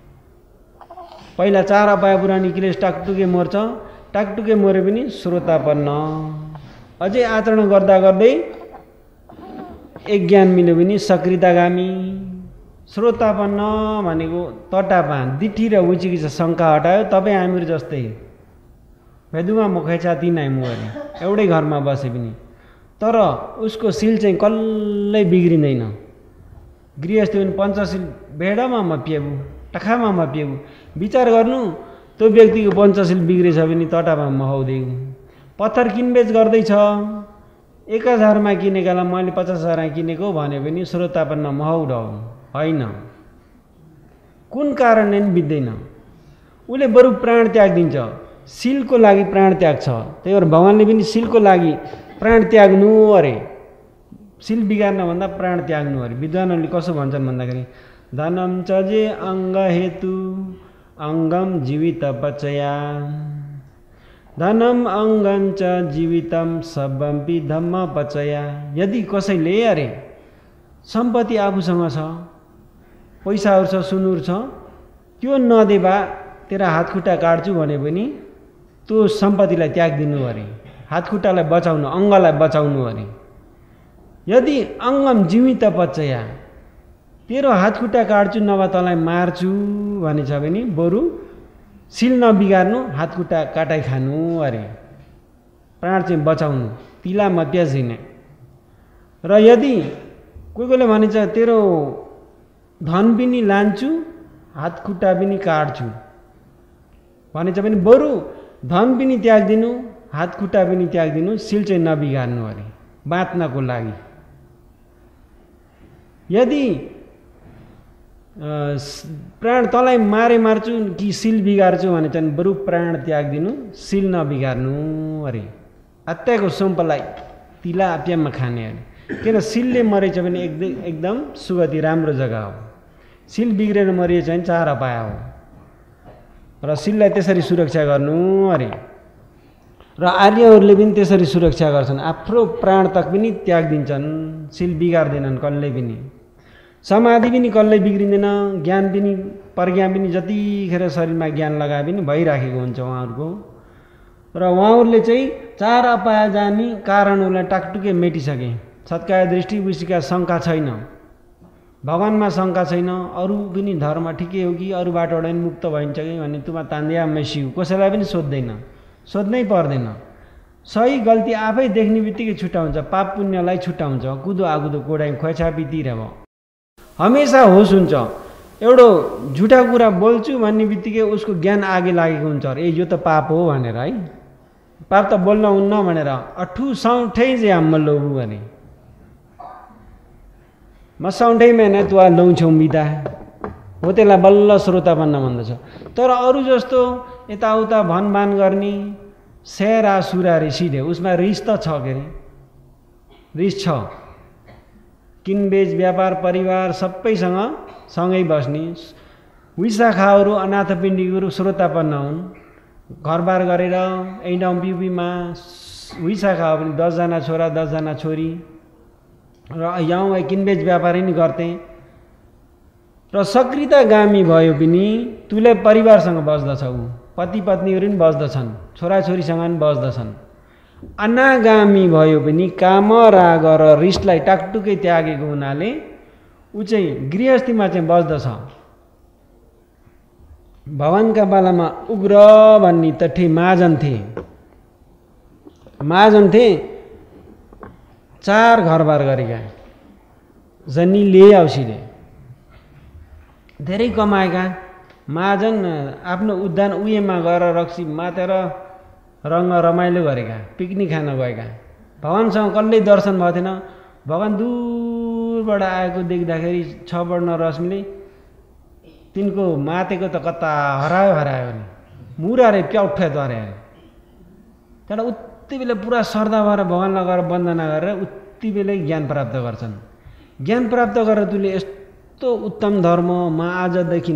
पहिला चार अपाय पुरानी क्लेश टाकटुके मर्छ, टाकटुके मरे पनि श्रोतापन्न अझै आचरण गर्दा गर्दै एक ज्ञान मिल्यो भने सकृतागामी। श्रोतापन्न भनेको तटापान दिठी र विचिकित्सा शङ्का हटायो तपाईँ हामीहरू जस्तै भेदुमा मुखेछा तिनाइ मुगरे एउटै घरमा बसे पनि तर उसको सिल चाहिँ कल्लै बिग्रिँदैन। गृहस्थी पनि पञ्चशील भेडामा म पिएबु टखामा म पिएबु विचार गर्नु त्यो व्यक्तिको पञ्चशील बिग्रेछ भने तटामा महाउँदैन। पत्थर किनबेच गर्दैछ एक हजारमा किनेकालाई मैले पचास हजारमा किनेको भने पनि श्रोतापन्न महौड होइन। कुन कारणले पनि बित्दैन उसले बरु प्राण त्याग दिन्छ। सिलको लागि प्राण त्याग छ त्यही भएर भगवान्ले पनि सिलको लागि प्राण त्याग्नु अरे सिल बिगार्न भन्दा प्राण त्याग्नु अरे। विद्वानहरूले कसो भन्छन् भन्दाखेरि धनम च जे अङ्ग हेतु अङ्गम जीवित पचया धनम अङ्गम च जीवितम सबम्पि धम्म पचया। यदि कसैले अरे सम्पत्ति आफूसँग छ पैसाहरू छ सुनुर छ त्यो नदेवा तेरा हातखुट्टा काट्छु भने पनि त्यो सम्पत्तिलाई त्याग दिनु अरे हातखुट्टालाई बचाउनु अङ्गलाई बचाउनु अरे। यदि अङ्गम जीवित पचया तेरो हातखुट्टा काट्छु नभए तँलाई मार्छु भनेछ भने बरु सिल नबिगार्नु हातखुट्टा काटाइ खानु अरे प्राण चाहिँ बचाउनु तिला मप्याजिने। र यदि कोही कोहीले भनिन्छ तेरो धन पनि लान्छु हातखुट्टा पनि काट्छु भनेछ भने बरु धन पनि त्याग दिनु हातखुट्टा पनि त्याग दिनु सिल चाहिँ नबिगार्नु अरे बाँच्नको लागि। यदि प्राण तँलाई मारे मार्छु कि सिल बिगार्छु भने चाहिँ बरु प्राण त्याग दिनु सिल नबिगार्नु अरे। हत्याको सुम्पलाई तिला प्याममा खाने अरे किन सिलले मरेछ भने एकदम एकदम सुगति राम्रो जग्गा हो। सिल बिग्रेर मरिएछ भने चार अपाय हो र सिललाई त्यसरी सुरक्षा गर्नु अरे। र आर्यहरूले पनि त्यसरी सुरक्षा गर्छन् आफ्नो प्राण तक पनि त्याग दिन्छन् सिल बिगार्दैनन् कल्लै पनि। समाधि पनि कल्लै बिग्रिँदैन ज्ञान पनि प्रज्ञा पनि जतिखेर शरीरमा ज्ञान लगाए पनि भइराखेको हुन्छ उहाँहरूको। र उहाँहरूले चाहिँ चार अपाय जानी कारणहरूलाई टाकटुके मेटिसके। सत्काय दृष्टि विषयका शङ्का छैन भगवानमा शङ्का छैन अरू पनि धर्म ठिकै हो कि अरू बाटोबाट पनि मुक्त भइन्छ कि भन्ने तुमा तान्दिया मेसिउ कसैलाई पनि सोध्दैन सोध्नै पर्दैन। सही गल्ती आफै देख्ने बित्तिकै छुट्टा हुन्छ पाप पुण्यलाई छुट्टा हुन्छ कुदो आगुदो कोडाइ खोइछापीतिर भयो हमेसा होस हुन्छ। एउटा झुटा कुरा बोल्छु भन्ने बित्तिकै उसको ज्ञान आगे लागेको हुन्छ ए यो त पाप हो भनेर है पाप त बोल्न हुन्न भनेर अठु सौठै चाहिँ हाम्म लोबु भने म सौठै मेहनत तुवा लौछौँ बिदा हो त्यसलाई बल्ल श्रोतापन्न भन्दछ। तर अरू जस्तो यताउता भनभान गर्ने सेरा सुरा रिसिडे उसमा रिस त छ के अरे रिस छ। किनबेच व्यापार परिवार सबैसँग सँगै बस्ने विशाखाहरू अनाथपिण्डीहरू श्रोतापन्न हुन् घरबार गरेर ऐडाउँ पिउपीमा विशाखा हो भने दसजना छोरा दसजना छोरी र यहाँ किनबेच व्यापारै नि गर्थे। र सक्रितागामी भयो पनि तुले परिवारसँग बस्दछ ऊ पति पत्नीहरू पनि बस्दछन् छोराछोरीसँग पनि बस्दछन्। अनागामी भयो पनि काम राग र रिसलाई टाकटुकै त्यागेको हुनाले ऊ चाहिँ गृहस्थीमा चाहिँ बस्दछ। भगवानका पालामा उग्र भन्ने तठे महाजन थिए महाजन थिए चार घरबार गरेका जनी ले औसीले धेरै कमाएका महाजन आफ्नो उद्यान उयेमा गएर रक्सी मातेर रङ्ग रमाइलो गरेका पिकनिक खान गएका भगवानसँग कल्लै दर्शन भएको थिएन। भगवान दूरबाट आएको देख्दाखेरि छ वर्ण रश्मिले तिनको मातेको त कता हरायो हरायो नि मुरारे प्याउठ्या तरे अरे त्यहाँबाट उति बेला पुरा श्रद्धा भएर भगवानलाई गएर वन्दना गरेर उति बेलै ज्ञान प्राप्त गर्छन्। ज्ञान प्राप्त गरेर तुले यस्तो उत्तम धर्म म आजदेखि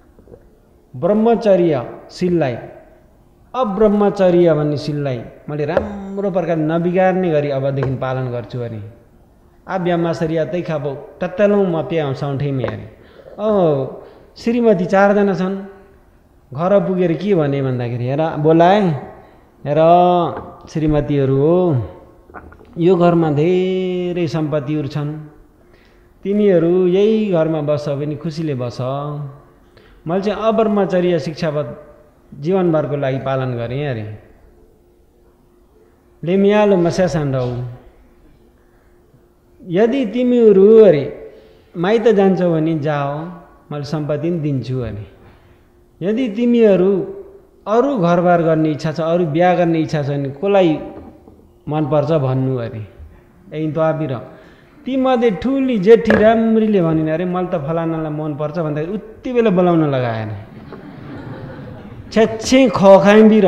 ब्रह्मचर्यशीललाई अब्रह्मचर्य भन्ने शीललाई मैले राम्रो प्रकारले नबिगार्ने गरी अबदेखि पालन गर्छु अरे। आ ब्यामासरिया तै खाबो टत्तलौँ म प्याउ सौठैमे अरे। ओ श्रीमती चारजना छन्। घर पुगेर के भने भन्दाखेरि हेर बोलाए हेर श्रीमतीहरू हो यो घरमा धेरै सम्पत्तिहरू छन्, तिमीहरू यही घरमा बस भने खुसीले बस। मैले चाहिँ अब्रह्मचर्य शिक्षापद जीवनभरको लागि पालन गरेँ अरे। लेमियालो मस्यासान्डौ यदि तिमीहरू अरे माइत जान्छौ भने जाओ मैले सम्पत्ति पनि दिन्छु अरे। यदि तिमीहरू अरू घरबार गर्ने इच्छा छ, अरू बिहा गर्ने इच्छा छ भने कसलाई मनपर्छ भन्नु अरे। यही तबिर तीमध्ये ठुली जेठी राम्रीले भनिन् अरे मैले त फलानालाई मनपर्छ भन्दाखेरि उति बेला बोलाउन लगाएन। छ्याच्छे खखाइ बिर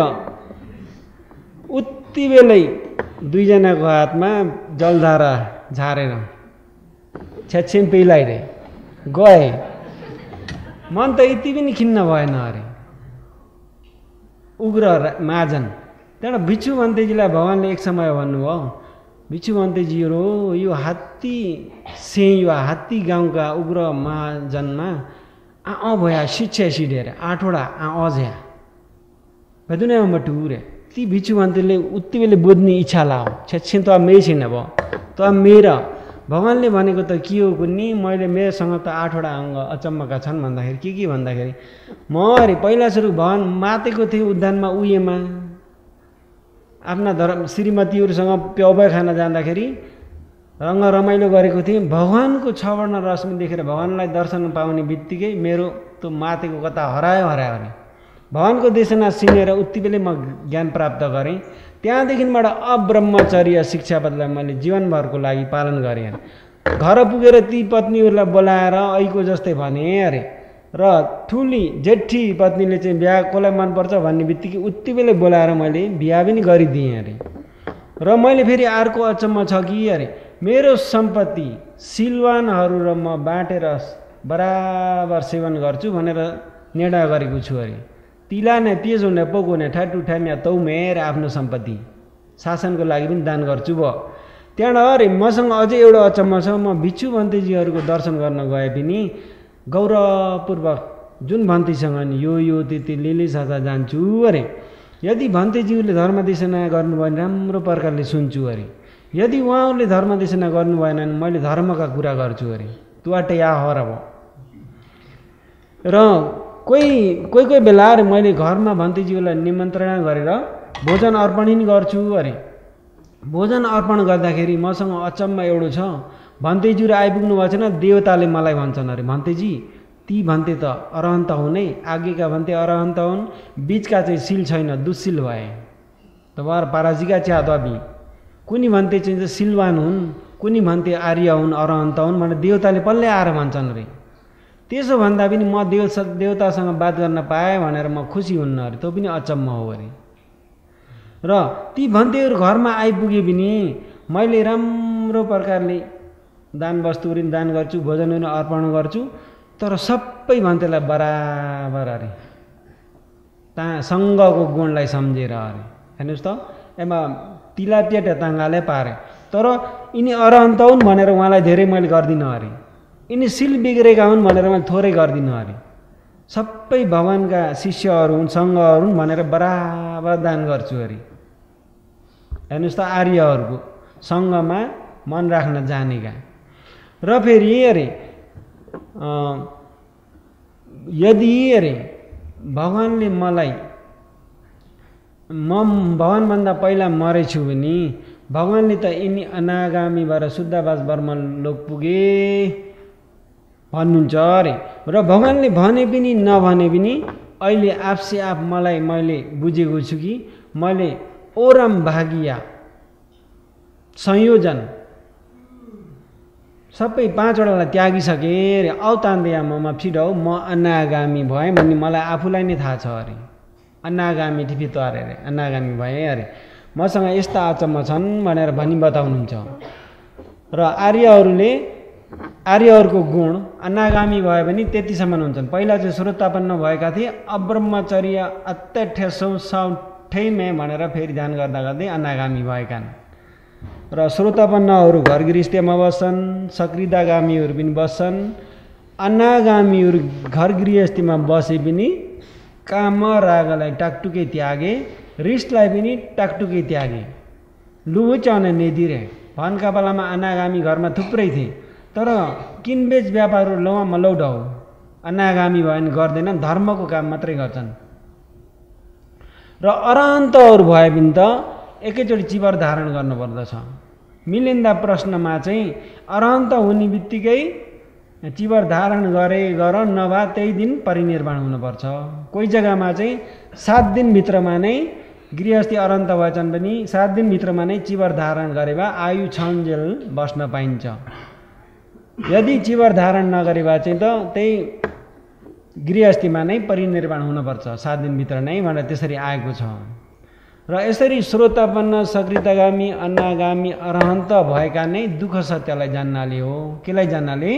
उति बेलै दुईजनाको हातमा जलधारा झारेर छ्याच्छे पिलाइदिए गए। मन त यति पनि खिन्न भएन अरे। उग्र महाजन त्यहाँबाट बिच्छू भन्तेजीलाई भगवान्ले एक समय भन्नुभयो बिच्छू भन्तेजीहरू यो हात्ती से यो हात्ती गाउँका उग्र महाजनमा आ अ भया शिक्षा सिडेर आठवटा आ अझ्या भदुना टुरे ती बिच्छू भन्तेले उति बेले बुझ्ने इच्छा लाओ छेच्छे त मे छैन भयो त मेरा भगवान्ले भनेको त के हो कुन्नी मैले मेरोसँग त आठवटा अङ्ग अचम्मका छन् भन्दाखेरि के के भन्दाखेरि म अरे पहिला सुरु भगवान मातेको थिएँ उद्यानमा उयोमा आफ्ना धर्म श्रीमतीहरूसँग प्याउबा खान जाँदाखेरि रङ्ग रमाइलो गरेको थिएँ। भगवानको छवर्ण रश्मि देखेर भगवानलाई दर्शन पाउने बित्तिकै मेरो त्यो मातेको कता हरायो हरायो अरे। भगवानको देशना सिनेर उति बेलै म ज्ञान प्राप्त गरेँ। त्यहाँदेखिबाट अब्रह्मचर्य शिक्षापदलाई मैले जीवनभरको लागि पालन गरेँ। घर पुगेर ती पत्नीहरूलाई बोलाएर ऐको जस्तै भने अरे र ठुली जेठी पत्नीले चाहिँ बिहा कसलाई मनपर्छ भन्ने बित्तिकै उति बेलै बोलाएर मैले बिहा पनि गरिदिएँ अरे। र मैले फेरि अर्को अचम्म छ कि अरे मेरो सम्पत्ति सिलवानहरू र म बाँटेर बराबर सेवन गर्छु भनेर निर्णय गरेको छु अरे। तिला नै पेज हुने पोको ने ठाटु ठान्या तौ मेर आफ्नो सम्पत्ति शासनको लागि पनि दान गर्छु भयो। त्यहाँबाट अरे मसँग अझै एउटा अचम्म छ। म बिच्छू भन्तेजीहरूको दर्शन गर्न गए पनि गौरवपूर्वक जुन भन्तीसँग नि यो यो त्यति लिली साथा जान्छु अरे। यदि भन्तेज्यूले धर्मदेशना गर्नुभयो भने राम्रो प्रकारले सुन्छु अरे। यदि उहाँहरूले धर्मदेशना गर्नु भएन भने मैले धर्मका कुरा गर्छु अरे। तुवाटे या हर भयो। र कोही कोही कोही बेला अरे मैले घरमा भन्तेज्यूलाई निमन्त्रणा गरेर भोजन अर्पण पनि गर्छु अरे। भोजन अर्पण गर्दाखेरि मसँग अचम्म एउटा छ। भन्तेज्यू र आइपुग्नु भएको छैन देवताले मलाई भन्छन् अरे भन्तेजी ती भन्ते त अरहन्त हुने आगेका भन्ते अरहन्त हुन् बिचका चाहिँ सिल छैन दुश्शील भए तबार पाराजीका च्या दबी कुनी भन्ते चाहिँ सिलवान हुन् कुनी भन्ते आर्य हुन् अरहन्त हुन् भनेर देवताले पल्लै आएर भन्छन् अरे। त्यसो भन्दा पनि म देव देवतासँग बात गर्न पाएँ भनेर म खुसी हुन्न अरे। त्यो पनि अचम्म हो अरे। र ती भन्तेहरू घरमा आइपुगे पनि मैले राम्रो प्रकारले दान वस्तुहरू दान गर्छु भोजनहरू अर्पण गर्छु तर सबै भन्तेलाई बराबर अरे ता सङ्गको गुणलाई सम्झेर अरे। हेर्नुहोस् त एमा तिला पेट ताङ्गाले पारे तर यिनी अरहन्त हुन् भनेर उहाँलाई धेरै मैले गर्दिनँ अरे। यिनी सिल बिग्रेका हुन् भनेर मैले थोरै गर्दिनँ अरे। सबै भगवानका शिष्यहरू हुन् सङ्घहरू हुन् भनेर बराबर दान गर्छु अरे। हेर्नुहोस् त आर्यहरूको सङ्घमा मन राख्न जानेका। र फेरि अरे यदि अरे भगवानले मलाई म भगवानभन्दा पहिला मरेछु भने भगवानले त यिनी अनागामी भएर शुद्धवास ब्रह्म लोक पुगे भन्नुहुन्छ अरे। र भगवानले भने पनि नभने पनि अहिले आफसे आफ मलाई मैले बुझेको छु कि मैले ओरम भागिया संयोजन सबै पाँचवटालाई त्यागिसकेँ अरे। औ तान्दिया ममा फिडौ म अनागामी भएँ भन्ने मलाई आफूलाई नै थाहा छ अरे। अनागामी टिफितो अरे अनागामी भएँ अरे। मसँग यस्ता अचम्म छन् भनेर भनी बताउनुहुन्छ। र आर्यहरूले आर्यहरूको गुण अनागामी भए पनि त्यतिसम्म हुन्छन्। पहिला चाहिँ श्रोतापन्न भएका थिए, अब्रह्मचर्य अत्याठ्यासौँ सौठैमै भनेर फेरि ध्यान गर्दा गर्दै अनागामी भएका र श्रोतापन्नहरू घर गृहस्थीमा बस्छन्, सक्रियतागामीहरू पनि बस्छन्। अनागामीहरू घर गृहस्थीमा बसे पनि काम रागलाई टाकटुकै त्यागे, रिसलाई पनि टाकटुकै त्यागे। लुहुच्याउने नेदिरे भनका बेलामा अनागामी घरमा थुप्रै थिए, तर किनबेच व्यापारहरू लौमा लौटाउ अनागामी भयो भने गर्दैनन्, धर्मको काम मात्रै गर्छन्। र अरहन्तहरू भए पनि त एकैचोटि चिवर धारण गर्नुपर्दछ। मिलिन्दा प्रश्नमा चाहिँ अरहन्त हुने बित्तिकै चिवर धारण गरे गर नभए त्यही दिन परिनिर्वाण हुनुपर्छ। कोही जग्गामा चाहिँ सात दिनभित्रमा नै गृहस्थी अरहन्त भएछन् पनि सात दिनभित्रमा नै चिवर धारण गरे भए आयु छन्जेल बस्न पाइन्छ। यदि चिवर धारण नगरे भए चाहिँ त त्यही गृहस्थीमा नै परिनिर्वाण हुनुपर्छ सात दिनभित्र नै भनेर त्यसरी आएको छ। र यसरी श्रोतापन्न, सक्रियतागामी, अनागामी, अरहन्त भएका नै दुःख सत्यलाई जान्नाले हो। केलाई जान्नाले?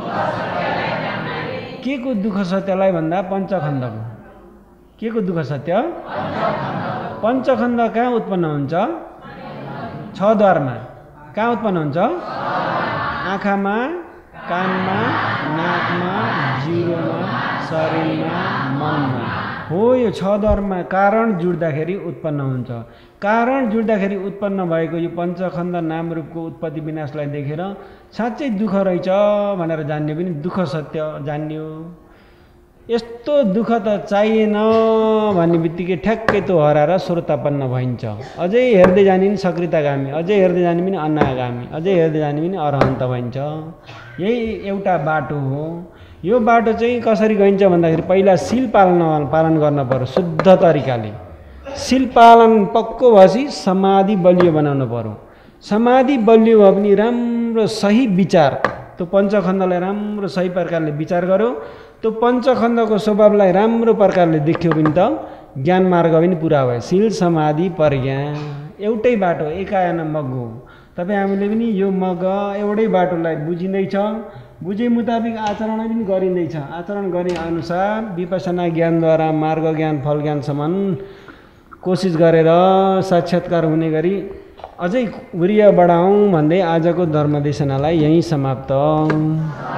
के को दुःख सत्यलाई भन्दा पञ्चखण्डको। के को दुःख सत्य? पञ्चखण्ड कहाँ उत्पन्न हुन्छ? छ द्वारमा। कहाँ उत्पन्न हुन्छ? आँखामा, कानमा, नाकमा, जिरोमा, शरीरमा, मनमा हो। यो छ द्वारमा कारण जुड्दाखेरि उत्पन्न हुन्छ। कारण जुड्दाखेरि उत्पन्न भएको यो पञ्चखण्ड नाम रूपको उत्पत्ति विनाशलाई देखेर साँच्चै दुःख रहेछ भनेर जान्ने पनि दुःख सत्य जान्ने हो। यस्तो दुःख त चाहिएन भन्ने बित्तिकै ठ्याक्कै त्यो हराएर श्रोतापन्न भइन्छ। अझै हेर्दै जाने पनि सक्रियतागामी, अझै हेर्दै जाने पनि अनागामी, अझै हेर्दै जाने पनि अरहन्त भइन्छ। यही एउटा बाटो हो। यो बाटो चाहिँ कसरी गइन्छ भन्दाखेरि पहिला सील पालन पालन गर्न पर्यो शुद्ध तरिकाले। सील पालन पक्को भएपछि समाधि बलियो बनाउनु पर्यो। समाधि बलियो भए पनि राम्रो सही विचार, त्यो पञ्चखण्डलाई राम्रो सही प्रकारले विचार गर्यो, त्यो पञ्चखण्डको स्वभावलाई राम्रो प्रकारले देख्यो भने त ज्ञान मार्ग पनि पुरा भयो। सील, समाधि, प्रज्ञा एउटै बाटो, एकायन मग हो। तपाईँ हामीले पनि यो मग एउटै बाटोलाई बुझिँदैछ, बुझे मुताबिक आचरण पनि गरिँदैछ। आचरण गर्ने अनुसार विपसना ज्ञानद्वारा मार्ग ज्ञान, फल ज्ञानसम्म कोसिस गरेर साक्षात्कार हुने गरी अझै उरिया बढाउँ भन्दै आजको धर्मदेशनालाई यहीँ समाप्त।